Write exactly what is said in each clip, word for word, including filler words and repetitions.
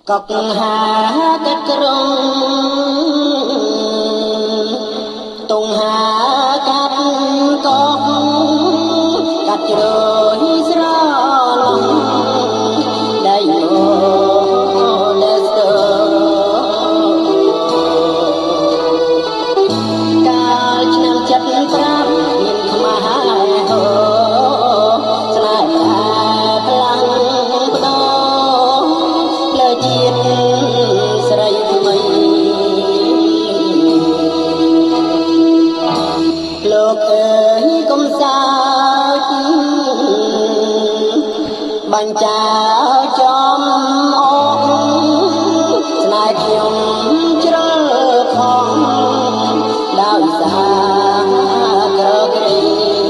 Cọc hà cắt rong tung hà cắt cọc cắt rồi ra lòng đầy mồ đất cả năm chất pram nhìn mà hai hồ bánh cháo chom ốc nai kiều chơ phong đào xa cờ kề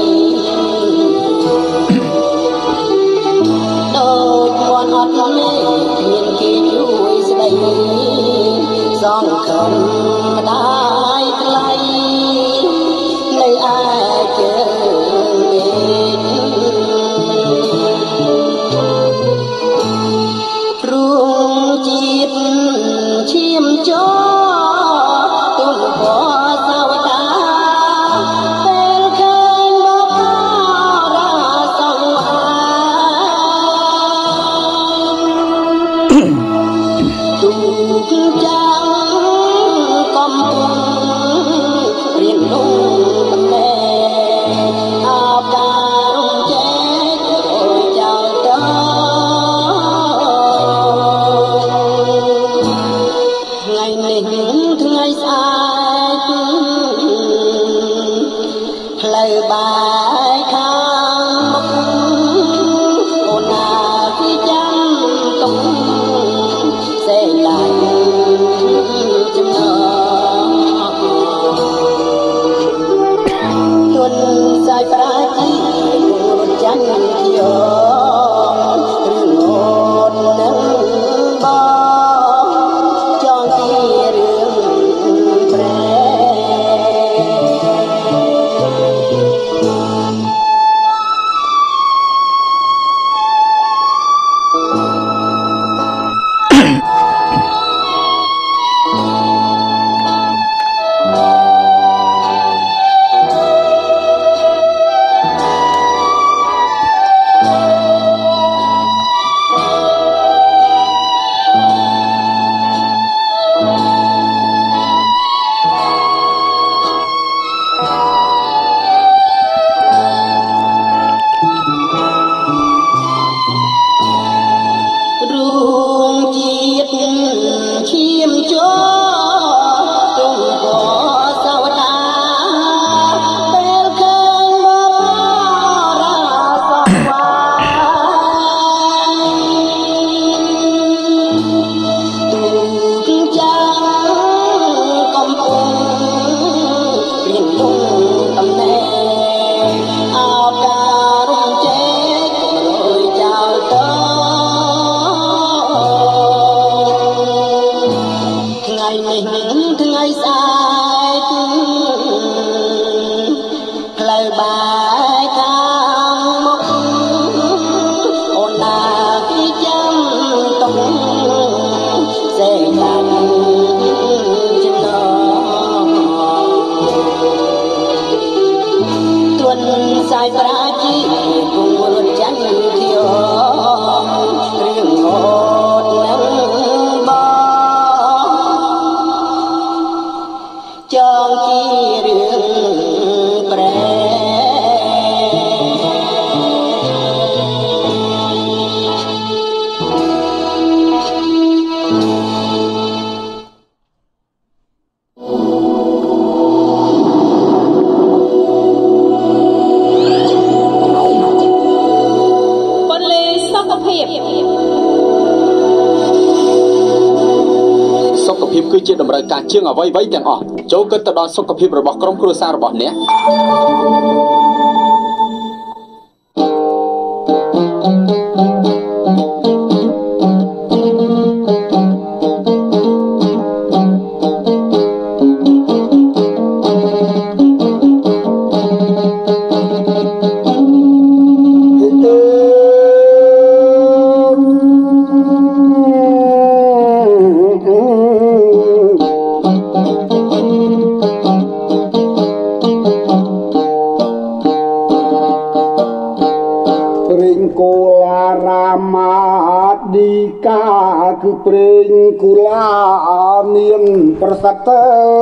đôi con hót mê nhìn kỳ vui say giông khẩn đai lay nơi ai chờ chim chó tuôn bỏ sao ta bên khơi bốc ra sông ai tung trắng cầm riêng lung lệ áo cà rung chết rồi chào ngày sai lời bài khang mốc ôn à khi chăm tung sẽ lại chấm nở tuần sai phá chi một chăn thiêu rừng ngột nắng bó chim chó tung bỏ sao ta bên khơi bốc ra sông tung trắng công tung riêng lung tầm nè áo cà rung chết rồi chào tới ngày mình thứ ngày sai lời bài khang mốc ôn là khi chăm tung sẽ làm trên đó tuần sai ra chi cùng một chăn thiêu riêng một nắng bó cho chi đường bre bôn lê sốc công hiệp sốc công hiệp គឺជាតម្រូវការជាងអ្វីៗទាំងអស់ចូលគិតទៅដល់សុខភាពរបស់ក្រុមគ្រួសាររបស់អ្នក Oh នាមប្រសិទ្ធ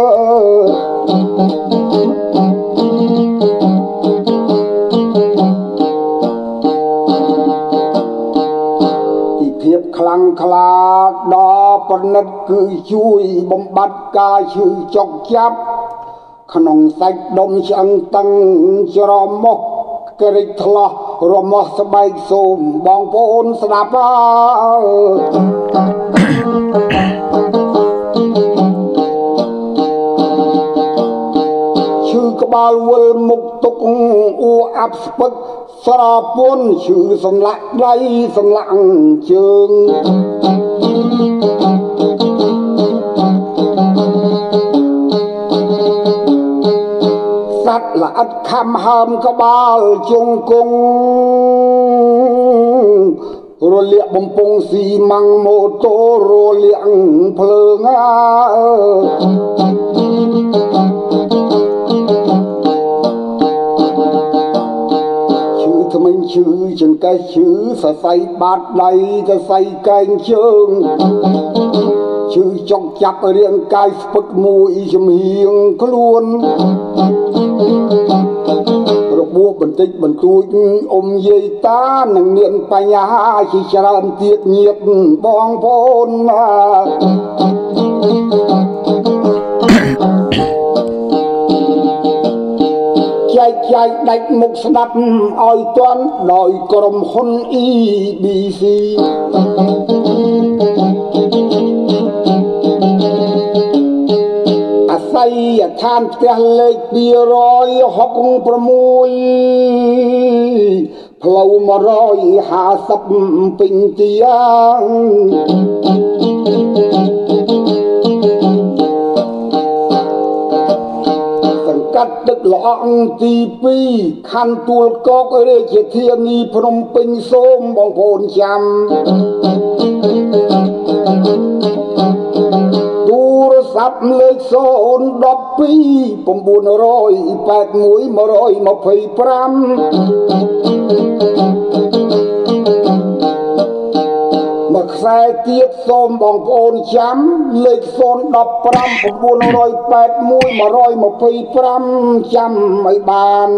ភាពខ្លាំងក្លាដល់ប្រណិតគឺជួយបំបត្តិការឈឺចុកចាប់ក្នុងសាច់ដុំឆ្អឹងតឹងច្រមុះក្រិចថ្លោះរមាស់ស្បែកសូមបងប្អូនស្ដាប់អើឈឺក្បាលវិលមុខទុកអួអាប់ស្ពឹកស្រពន់ឈឺសន្លាក់ដៃសន្លាក់ជើងសត្វល្អិតខំហើមក្បាលជង្គង់រលាកបំពង់ស៊ីម៉ាំងម៉ូតូរលាកភ្លើងអើថ្មិញឈឺចង្កេះឈឺសរសៃបាតដៃសរសៃកែងជើងឈឺចុកចាប់រាងកាយស្ពឹកមួយចំហៀងខ្លួនរបួសបន្តិចបន្តួចអ៊ំយាយតានឹងមានបញ្ហាជាច្រើនទៀតញាតិបងប្អូនចែកចាយដាច់មុខស្ដាប់ឲ្យទាន់ដោយក្រុមហ៊ុន អ៊ី ប៊ី ស៊ី អាស័យដ្ឋានផ្ទះលេខពីរយហុកប្រាំមួយផ្លូវមួយរយហាសិបពេញទាំងកាត់ទឹកល្អងទីពីរខណ្ឌទួលគោករាជធានីភ្នំពេញសូមបងប្អូនចាំទូរស័ព្ទលេខศูนย์ một hai 981 125មកខ្សែទៀតសូមបងប្អូនចាំលេខศูนย์ một năm 981 125ចាំឲ្យបាន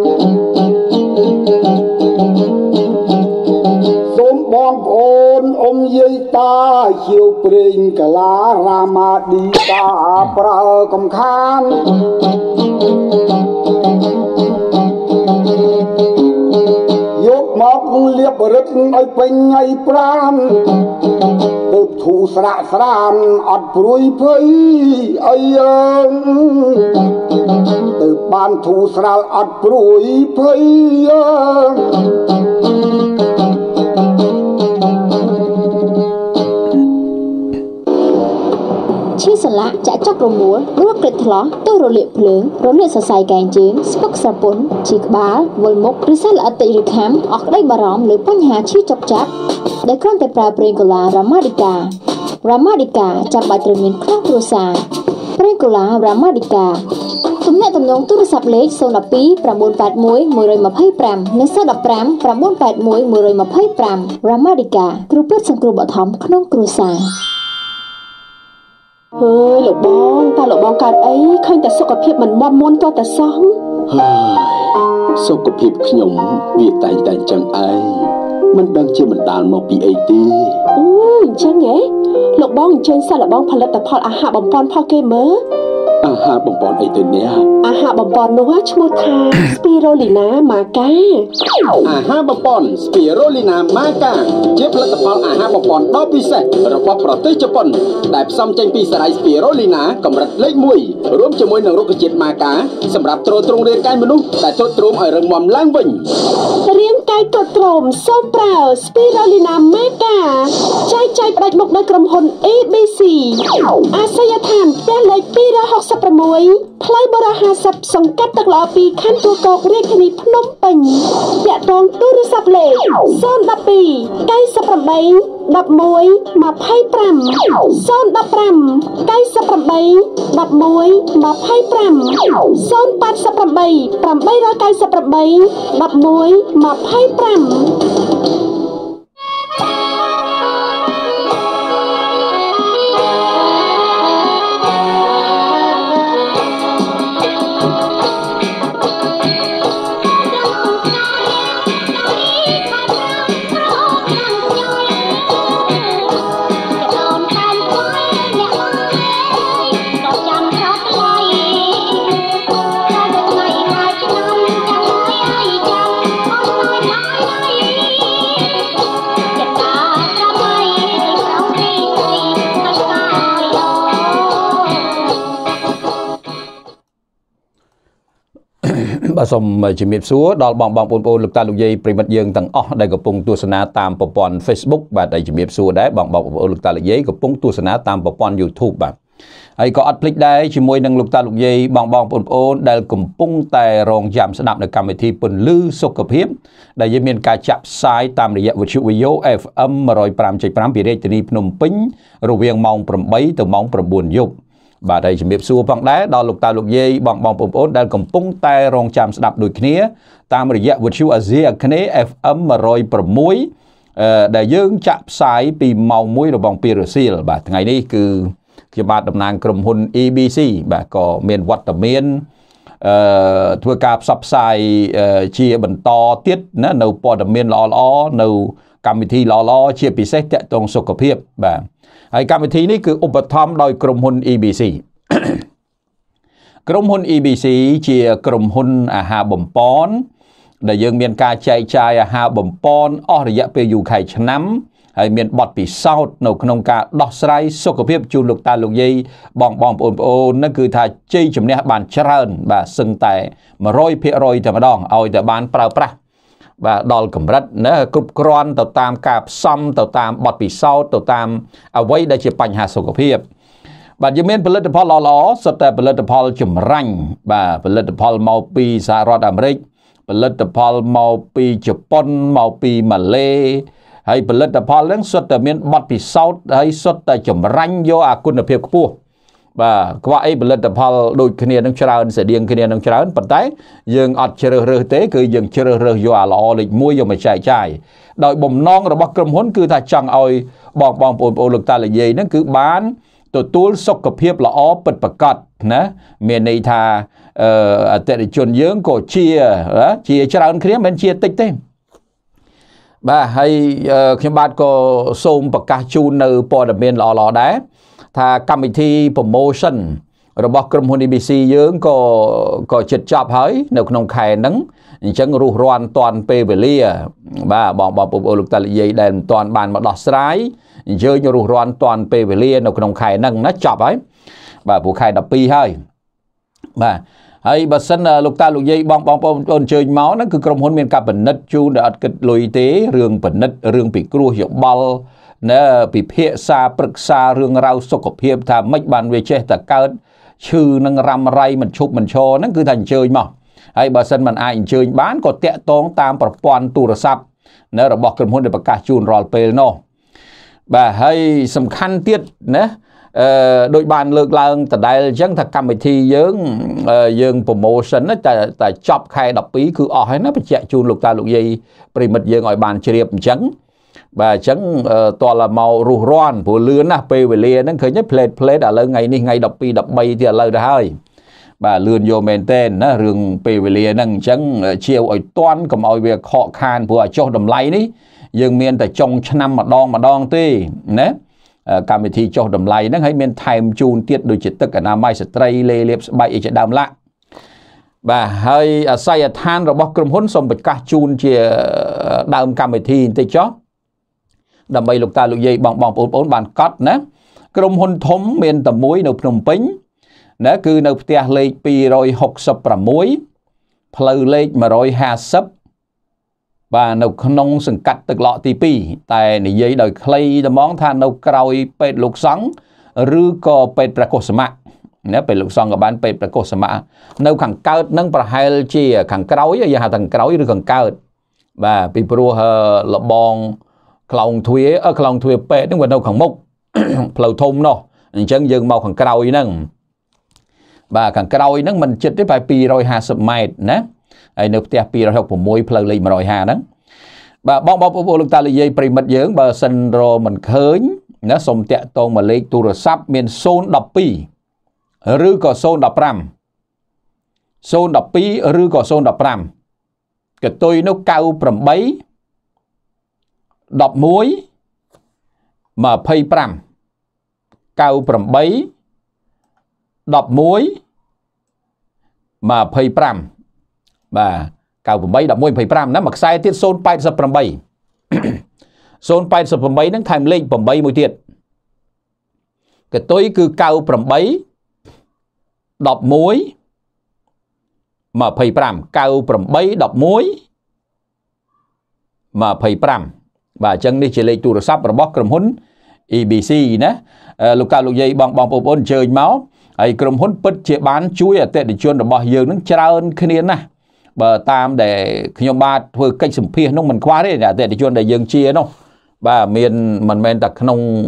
សូមបងប្អូនអ៊ំយាយតាជាវព្រេងកាឡារាមាឌីតាប្រើកំខានយកមកលាបរឹតឲ្យពេញថ្ងៃប្រាំទៅធូរស្រាក់ស្រានអត់ព្រួយភ័យអីយើងទៅបានធូរស្រាលអត់ព្រួយភ័យយើងឈឺសន្លាក់ចាក់ចុករមួលរួចក្រិចថ្លោះទៅរលាកភ្លើងរលាកសរសៃកែងជើងស្ពឹកស្រពន់ឈឺក្បាលវិលមុខឬសត្វល្អិតតិចឬខាំអស់ក្តីបារម្ភលើបញ្ហាឈឺចុកចាប់ដែលគ្រាន់តែប្រើប្រេងកូឡារ៉ាម៉ាឌីការ៉ាម៉ាឌីកាចាំបាច់ត្រូវមានក្នុងគ្រួសារប្រេងកូឡារ៉ាម៉ាឌីកាទំនាក់ទំនងទូរស័ព្ទលេខศูนย์ một hai 981 125និងศูนย์ một năm 981 125រ៉ាម៉ាឌីកាគ្រូពេទ្យសង្គ្រោះបឋមក្នុងគ្រួសារអើយលោកបងតើលោកបងកើតអីឃើញតែសុខភាពមិនមាំមួនទាល់តែសោះហើយសុខភាពខ្ញុំវាតែងតែចឹងឯងមិនដឹងជាបណ្ដាលមកពីអីទេអូអញ្ចឹងហ៎លោកបងអញ្ជើញសាឡបងផលិតផលអាហារបំពន់ផុសគេមើលអាហារបំពន់អីទៅនេះអាហារបំពន់នោះឈ្មោះថា Spirulina Maca អាហារបំពន់ Spirulina Maca ជាផលិតផលអាហារបំពន់ដ៏ពិសេសរបស់ប្រទេសជប៉ុនដែលផ្សំចេញពីសារ៉ៃ Spirulina កម្រិតលេខមួយរួមជាមួយនឹងរុក្ខជាតិ Maca សម្រាប់ទ្រទ្រង់រាងកាយមនុស្សដែលទ្រុឌទ្រោមឲ្យរឹងមាំឡើងវិញរាងកាយទ្រុឌទ្រោមសូមប្រើ Spirulina Maca ចែកចាយផ្ដាច់មុខដោយក្រុមហ៊ុន អ៊ី ប៊ី ស៊ី អាសយដ្ឋានផ្ទះលេខពីរហុកសិបប្រាំមួយផ្លូវបរហាសិបសង្កាត់ទឹកល្អពីរខណ្ឌទួលគោករាជធានីភ្នំពេញតាក់ទងទូរស័ព្ទលេខศูนย์ một hai 981 125 ศูนย์ một năm 981 125 ศูนย์ แปด แปด แปด 8 9 8 11 25 bà xongជំរាបសួរដល់បងបងប្អូនលោកតាលោកយាយប្រិមិត្តយើងទាំងអស់ដែលកំពុងទស្សនាតាមប្រព័ន្ធ Facebook បាទដែលជំរាបសួរដែរបងបងប្អូនលោកតាលោកយាយកំពុងទស្សនាតាមប្រព័ន្ធ YouTube បាទហើយក៏អត់ភ្លេចដែរជាមួយនឹងលោកតាលោកយាយបងបងប្អូនដែលកំពុងតែរងចាំស្ដាប់នៅកម្មវិធីពន្លឺសុខភាពដែលយើងមានការចាក់ផ្សាយតាមរយៈវិទ្យុ เอฟ เอ็ม một không năm 5 ពីរាជធានីភ្នំពេញរវាងម៉ោងeightទៅម៉ោងnineយប់បាទហើយជំរាបសួរផងដែរដល់លោកតាលោកយាយបងបងប្អូនដែលកំពុងតែរងចាំស្ដាប់ដូចគ្នាតាមរយៈវិទ្យុអាស៊ីអាគ្នេយ៍ เอฟ เอ็ม one oh six អឺដែលយើងចាក់ផ្សាយពីម៉ោងoneរបស់ពេលរសៀលបាទថ្ងៃនេះគឺខ្ញុំបាទតំណាងក្រុមហ៊ុន E B C បាទក៏មានវត្តមានអឺធ្វើការផ្សព្វផ្សាយជាបន្តទៀតណានៅព័ត៌មានល្អល្អនៅកម្មវិធីល្អល្អជាពិសេសតាក់ទងសុខភាពបាទហើយកម្មវិធីនេះគឺឧបត្ថម្ភដោយក្រុមហ៊ុន E B C ក្រុមហ៊ុន E B C ជាក្រុមហ៊ុនអាហារបំពន់ដែលយើងមានការចែកចាយអាហារបំពន់អស់រយៈពេលយូរខែឆ្នាំហើយមានបទពិសោធន៍នៅក្នុងការដោះស្រាយសុខភាពជូនលោកតាលោកយាយបងបងប្អូនប្អូននោះគឺថាជ័យជំនះបានច្រើនបាទសឹងតែone hundred percent តែម្ដងឲ្យតែបានប្រើប្រាស់បាទដល់កម្រិតណាគ្រប់គ្រាន់ទៅតាមការផ្សំទៅតាមបទពិសោធន៍ទៅតាមអ្វីដែលជាបញ្ហាសុខភាពបាទយើងមានផលិតផលល្អៗសុទ្ធតែផលិតផលចម្រាញ់បាទផលិតផលមកពីសហរដ្ឋអាមេរិកផលិតផលមកពីជប៉ុនមកពីម៉ាឡេហើយផលិតផលហ្នឹងសុទ្ធតែមានបទពិសោធន៍ហើយសុទ្ធតែចម្រាញ់យកអាគុណភាពខ្ពស់បាទខ្វះអីផលិតផលដូចគ្នានឹងច្រើនស្តៀងគ្នានឹងច្រើនប៉ុន្តែយើងអត់ជ្រើសរើសទេគឺយើងជ្រើសរើសយកអាល្អលេខoneយកមកចែកចាយដោយបំណងរបស់ក្រុមហ៊ុនគឺថាចង់ឲ្យបងបងប្អូនប្អូនលោកតាលោកយាយហ្នឹងគឺបានទទួលសុខភាពល្អពិតប្រាកដណាមានន័យថាអឺអតិថិជនយើងក៏ជាជាច្រើនគ្នាមិនជាតិចទេបាទហើយខ្ញុំបាទក៏សូមប្រកាសជូននៅព័ត៌មានល្អៗដែរថាកម្មវិធី promotion របស់ក្រុមហ៊ុន E B C យើងក៏ក៏ជិតចប់ហើយនៅក្នុងខែហ្នឹងអញ្ចឹងរុះរាន់តាន់ពេលវេលាបាទបងបងប្អូនលោកតាលោកយាយដែលមិនតាន់បានមកដោះស្រាយអញ្ជើញរុះរាន់តាន់ពេលវេលានៅក្នុងខែហ្នឹងណាចប់ហើយបាទព្រោះខែtwelveហើយបាទហើយបើសិនលោកតាលោកយាយបងបងប្អូនអញ្ជើញមកហ្នឹងគឺក្រុមហ៊ុនមានការពិនិត្យជូនដែលអត់គិតលុយទេរឿងពិនិត្យរឿងពិគ្រោះយោបល់ណាពិភាក្សាប្រឹក្សារឿងរ៉ាវសុខភាពថាម៉េចបានវាចេះតែកើតឈឺនឹងរ៉ាំរ៉ៃមិនឈប់មិនឈរហ្នឹងគឺថាអញ្ជើញមកហើយបើសិនមិនអាចអញ្ជើញបានក៏តាក់ទងតាមប្រព័ន្ធទូរស័ព្ទណារបស់ក្រុមហ៊ុនដែលប្រកាសជូនរាល់ពេលនោះបាទហើយសំខាន់ទៀតណាអឺដូចបានលើកឡើងដដែលអញ្ចឹងថាកម្មវិធីយើងយើង promotion ណាតែតែចប់ខែtwelveគឺអស់ហើយណាបញ្ជាក់ជូនលោកតាលោកយាយប្រិមិត្តយើងឲ្យបានជ្រាបអញ្ចឹងបាទអញ្ចឹងតើមករុះរាន់ព្រោះលឿនណាស់ពេលវេលាហ្នឹងឃើញទេផ្លេតផ្លេតឥឡូវថ្ងៃនេះថ្ងៃtwelve 13ទៀតឥឡូវទៅហើយបាទលឿនយកមែនទេណារឿងពេលវេលាហ្នឹងអញ្ចឹងជាវឲ្យតន់កុំឲ្យវាខកខានព្រោះឲ្យចុះតម្លៃនេះយើងមានតែចុងឆ្នាំម្ដងម្ដងទេណាកម្មវិធីចុះតម្លៃហ្នឹងហើយមានថែមជូនទៀតដូចជាទឹកអនាម័យស្ត្រីលេលាបស្បែកអីជាដើមឡាក់បាទហើយអាស័យដ្ឋានរបស់ក្រុមហ៊ុនសូមប្រកាសជូនជាដើមកម្មវិធីបន្តិចចុះដើម្បីលោកតាលោកយាយបងបងប្អូនប្អូនបានកត់ណាក្រុមហ៊ុនធំមានតែមួយនៅភ្នំពេញណាគឺនៅផ្ទះលេខtwo sixty-sixផ្លូវលេខone fiftyបាទនៅក្នុងសង្កាត់ទឹកឡកទីtwoតែនិយាយដោយខ្លីតែហ្មងថានៅក្រោយពេទ្យលោកសង្ឃឬក៏ពេទ្យព្រះកុសមៈណាពេទ្យលោកសង្ឃក៏បានពេទ្យព្រះកុសមៈនៅខាងកើតនឹងប្រហែលជាខាងក្រោយយើងហៅថាខាងក្រោយឬខាងកើតបាទពីព្រោះលបងខ្លោងទ្វាអឺខ្លោងទ្វាពេទ្យហ្នឹងវានៅខាងមុខផ្លូវធំនោះអញ្ចឹងយើងមកខាងក្រោយហ្នឹងបាទខាងក្រោយហ្នឹងមិនជិតទេប្រហែលtwo fiftyម៉ែត្រណាហើយនៅផ្ទះtwo sixty-sixផ្លូវលេខone fiftyហ្នឹងបាទបងបងប្អូនលោកតាលោកយាយប្រិមិត្តយើងបើសិនរមិនឃើញណាសូមតាក់ទងមកលេខទូរស័ព្ទមានzero one twoឬក៏zero one five zero one twoឬក៏zero one fiveកតុយនោះnine eight one one one five nine eight one one fiveបាទnine eight one one fiveណាមួយខ្សែទៀតzero eight eight zero eight zero eight eightហ្នឹងថែមលេខeightមួយទៀតកតុយគឺnine eight one one mà phây pram cao pram bay đọc muối mà phây pram và chân đi chỉ lấy tụ sắp rồi bóc cầm hún e bê xê nè lục cao lục dây bằng bằng bộ ôn chơi máu ai cầm hún bứt chế bán chuối ở tệ để chuyên được bao nhiêu nó trơn khi nè bờ tam để khi nhom ba thôi cách sủng phi nó mình qua đấy là tệ để chuyên để dương chia nó và miền mình men đặt nông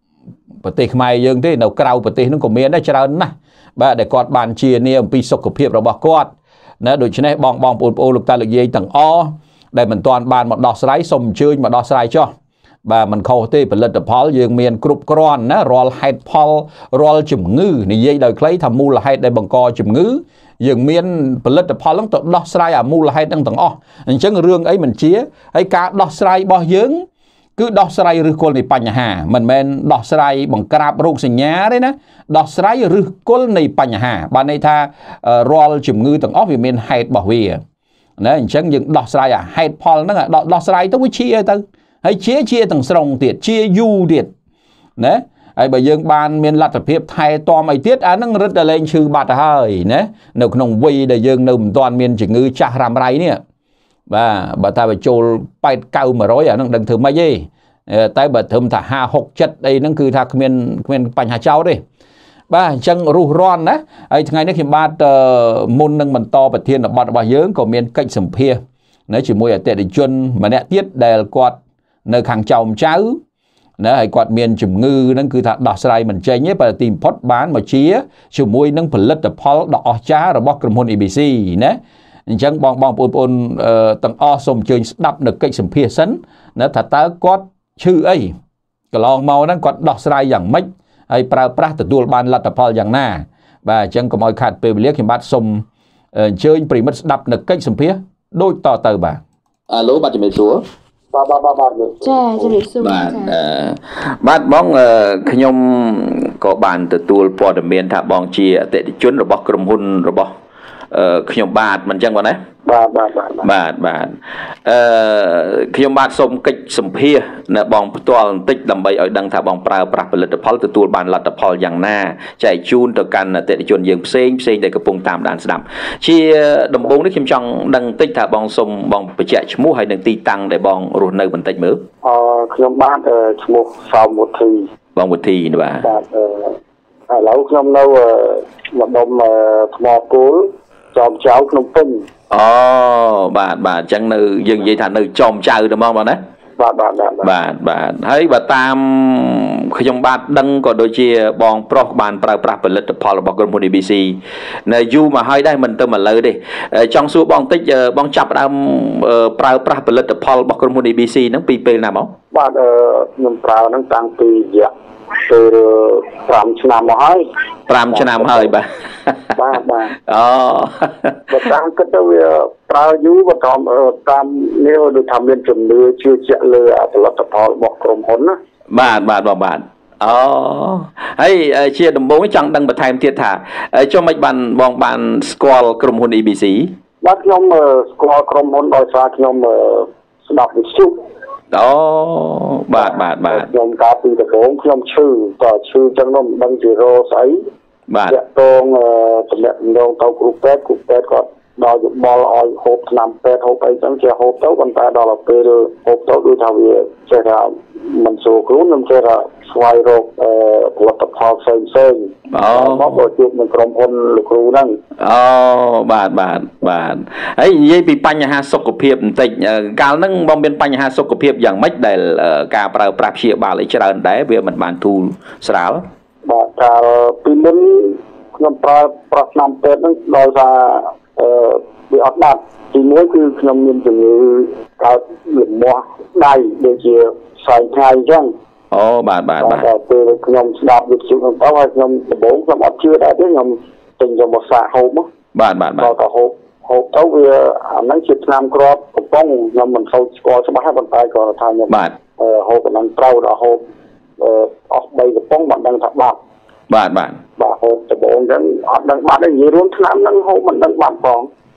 bờ tây mai dương thế nào cao bờ tây nó còn miền đấy trơn nè và để quạt bàn chia niềm pi sọc của phiệp rồi bóc quạt nè đối với này bằng bằng bộ ôn lục cao lục dây tầng o đây mình toàn bàn một đọt sấy sôm chơi mà đọt sấy cho và mình khâu têผลิตផលយើងមានគ្រប់គ្រាន់ណារាល់ហេតុផលរាល់ជំងឺនិយាយដោយខ្លីថាមូលហេតុដែលបង្កជំងឺយើងមានផលិតផលហ្នឹងទៅដោះស្រាយអាមូលហេតុហ្នឹងទាំងអស់អញ្ចឹងរឿងអីមិនជាហើយការដោះស្រាយរបស់យើងគឺដោះស្រាយឫសគល់នៃបញ្ហាមិនមែនដោះស្រាយបង្ក្រាបរោគសញ្ញាទេណាដោះស្រាយឫសគល់នៃបញ្ហាបានន័យថារាល់ជំងឺទាំងអស់វាមានហេតុរបស់វាណាអញ្ចឹងយើងដោះស្រាយអាហេតុផលហ្នឹងដោះស្រាយទៅវាជាទៅហើយជាជាទាំងស្រុងទៀតជាយូរទៀតណាហើយបើយើងបានមានលទ្ធភាពថែទាំអីទៀតអាហ្នឹងរឹតតែលែងឈឺបាត់ទៅហើយណានៅក្នុងវ័យដែលយើងនៅមិនទាន់មានជំងឺចាស់រ៉ាំរ៉ៃនេះបាទបើថាបញ្ចូលប៉ែតកៅមួយរយអាហ្នឹងដឹងធ្វើម៉េចទេតែបើត្រឹមថាห้า หก เจ็ดអីហ្នឹងគឺថាគ្មានគ្មានបញ្ហាចោលទេបាទអញ្ចឹងរុះរាន់ណាហើយថ្ងៃនេះខ្ញុំបាទមុននឹងបន្តប្រធានបទរបស់យើងក៏មានកិច្ចសម្ភាសនៅជាមួយអតិថិជនម្នាក់ទៀតដែលគាត់នៅខាងចៅចៅណាហើយគាត់មានជំងឺហ្នឹងគឺថាដោះស្រាយមិនចេញទេបើទីបំផុតបានមកជាជាមួយនឹងផលិតផលដ៏អស្ចារ្យរបស់ក្រុមហ៊ុន e ប៊ី ซี ណាអញ្ចឹងបងបងប្អូនប្អូនទាំងអស់សូមអញ្ជើញស្ដាប់នៅកិច្ចសម្ភាសសិនណាថាតើគាត់ឈឺអីកន្លងមកហ្នឹងគាត់ដោះស្រាយយ៉ាងម៉េចហើយប្រើប្រាស់ទទួលបានលទ្ធផលយ៉ាងណាបាទអញ្ចឹងកុំឲ្យខាតពេលវេលាខ្ញុំបាទសូមអញ្ជើញប្រិមិត្តស្ដាប់នៅកិច្ចសម្ភាសដូចតទៅបាទអាឡូបាទជំរាបសួរបាទបាទបាទបាទចាជំរាបសួរបាទអឺបាទបងខ្ញុំក៏បានទទួលព័ត៌មានថាបងជាអតិថិជនរបស់ក្រុមហ៊ុនរបស់ខ្ញុំបាទមិនអញ្ចឹងបងណាបាទបាទបាទបាទបាទអឺខ្ញុំបាទសូមកិច្ចសម្ភាសនៅបងផ្ទាល់បន្តិចដើម្បីឲ្យដឹងថាបងប្រើប្រាស់ផលិតផលទទួលបានលទ្ធផលយ៉ាងណាចែកជូនទៅកាន់អតិថិជនយើងផ្សេងផ្សេងដែលកំពុងតាមដានស្ដាប់ជាដំបូងនេះខ្ញុំចង់ដឹងបន្តិចថាបងសូមបងបញ្ជាក់ឈ្មោះហើយនឹងទីតាំងដែលបងរស់នៅបន្តិចមើលអឺខ្ញុំបាទឈ្មោះសោមវុធីបងវុធីបាទបាទអឺឥឡូវខ្ញុំនៅម្ដុំថ្មគោលចំចៅក្នុងពេញអូបាទបាទអញ្ចឹងនៅយើងនិយាយថានៅចំចៅទៅហ្មងបងណាបាទបាទបាទបាទហើយបើតាមខ្ញុំបាទដឹងក៏ដូចជាបងប្រុសបានប្រើប្រាស់ផលិតផលរបស់ក្រុមហ៊ុន e ប៊ី ซี នៅយូរមកហើយដែរមិនទៅមកលើទេចង់សួរបងតិចបងចាប់ផ្ដើមប្រើប្រាស់ផលិតផលរបស់ក្រុមហ៊ុន e ប៊ី ซี ហ្នឹងពីពេលណាបងបាទខ្ញុំប្រើហ្នឹងតាំងពីរយៈពេលfiveឆ្នាំមកហើយ fiveឆ្នាំហើយបាទបាទបាទអូបើតាមគិតទៅវាប្រើយូរបើតាមតាមនេះដូចថាមានជំនឿជឿជាក់លើផលិតផលរបស់ក្រុមហ៊ុនណាបាទបាទបងបាទអូហើយជាដំបូងចង់ដឹងបន្ថែមទៀតថាចុះមិនបានបងបានស្គាល់ក្រុមហ៊ុន e ប៊ី ซีបាទខ្ញុំស្គាល់ក្រុមហ៊ុនដោយសារខ្ញុំស្ដាប់វិទ្យុអូបាទបាទបាទខ្ញុំកាលពីដំបូងខ្ញុំឈឺតើឈឺចឹងនោះមិនដឹងជារោស្អីបាទតាក់ទងតំណែងទៅគ្រូពេទ្យគ្រូពេទ្យគាត់ដល់យោបល់ឲ្យហូបថ្នាំពេទ្យហូបអីចឹងជាហូបទៅប៉ុន្តែដល់ពេលហូបទៅដូចថាវាចេះថាមិនសូវខ្លួនខ្ញុំចេះថាស្វែងរកផលិតផលផ្សេងផ្សេងអូមកជួបនឹងក្រុមហ៊ុនលោកគ្រូហ្នឹងអូបាទបាទបាទហើយនិយាយពីបញ្ហាសុខភាពបន្តិចកាលហ្នឹងបងមានបញ្ហាសុខភាពយ៉ាងម៉េចដែលការប្រើប្រាស់ព្យាបាលអីច្រើនដែរវាមិនបានធូរស្រាលបាទកាលពីមុនខ្ញុំប្រើប្រាស់ថ្នាំពេទ្យហ្នឹងដោយសារអឺវាអត់ដាច់ទីមួយគឺខ្ញុំមានជំងឺកើតលំមាស់ដៃដូចជាសែងថ្ងៃអញ្ចឹងអូបាទបាទបាទពេលខ្ញុំស្ដាប់វិទ្យុហ្នឹងទៅហើយខ្ញុំដំបូងខ្ញុំអត់ជឿដែរទេខ្ញុំទិញយកមកសាកហូបបាទបាទបាទក៏ហូបហូបទៅវាអាហ្នឹងជាថ្នាំគ្រាប់កំប៉ុងខ្ញុំមិនសូវស្គាល់ច្បាស់ទេប៉ុន្តែក៏ថាខ្ញុំបាទហូបអាហ្នឹងត្រូវដល់ហូបអស់បីកំប៉ុងមិនដឹងថាបាត់បាទបាទបាទហូបដំបូងអញ្ចឹងអត់ដឹងបាត់ទេនិយាយរួមថ្នាំហ្នឹងហូបមិនដឹងបាត់ផងអ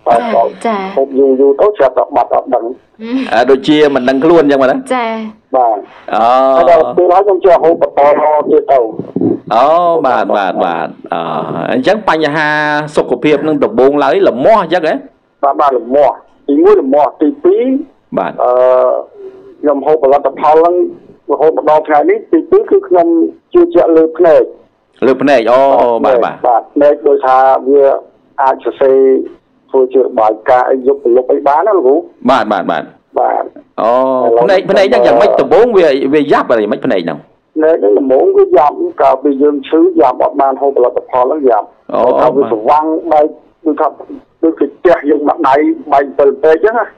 ហូបយូរយូរទៅចាប់តែបាត់អត់ដឹងដូចជាមិនដឹងខ្លួនអញ្ចឹងបាទចាបាទអូដល់ពេលហើយខ្ញុំជាហូបបន្តទៀតទៅអូបាទបាទបាទអអញ្ចឹងបញ្ហាសុខភាពនឹងដំបូងឡើយលមាស់អញ្ចឹងហ៎បាទបាទលមាស់ទីមួយលមាស់ទីពីរបាទអឺខ្ញុំហូបផលិតផលហ្នឹងរហូតដល់ថ្ងៃនេះទីពីរគឺខ្ញុំជឿជាក់លើភ្នែកលើភ្នែកអូបាទបាទបាទភ្នែកដោយថាវាអាចសរសេរធ្វើជារបាយការណ៍អីយកទៅលុបអីបានណាលោកគ្រូបាទបាទបាទបាទអូភ្នែកភ្នែកហ្នឹងយ៉ាងម៉េចដំបូងវាវាយ៉ាប់អីមិនភ្នែកហ្នឹងភ្នែកហ្នឹងដំបូងវាយ៉ាប់កាលពីយើងឈឺយ៉ាប់អត់បានហូបផលិតផលហ្នឹងយ៉ាប់អូថាវាស្វាំងបែកដូចថាដូចគេផ្ទះយើងមកដៃបែកទៅពេកអញ្ចឹងណា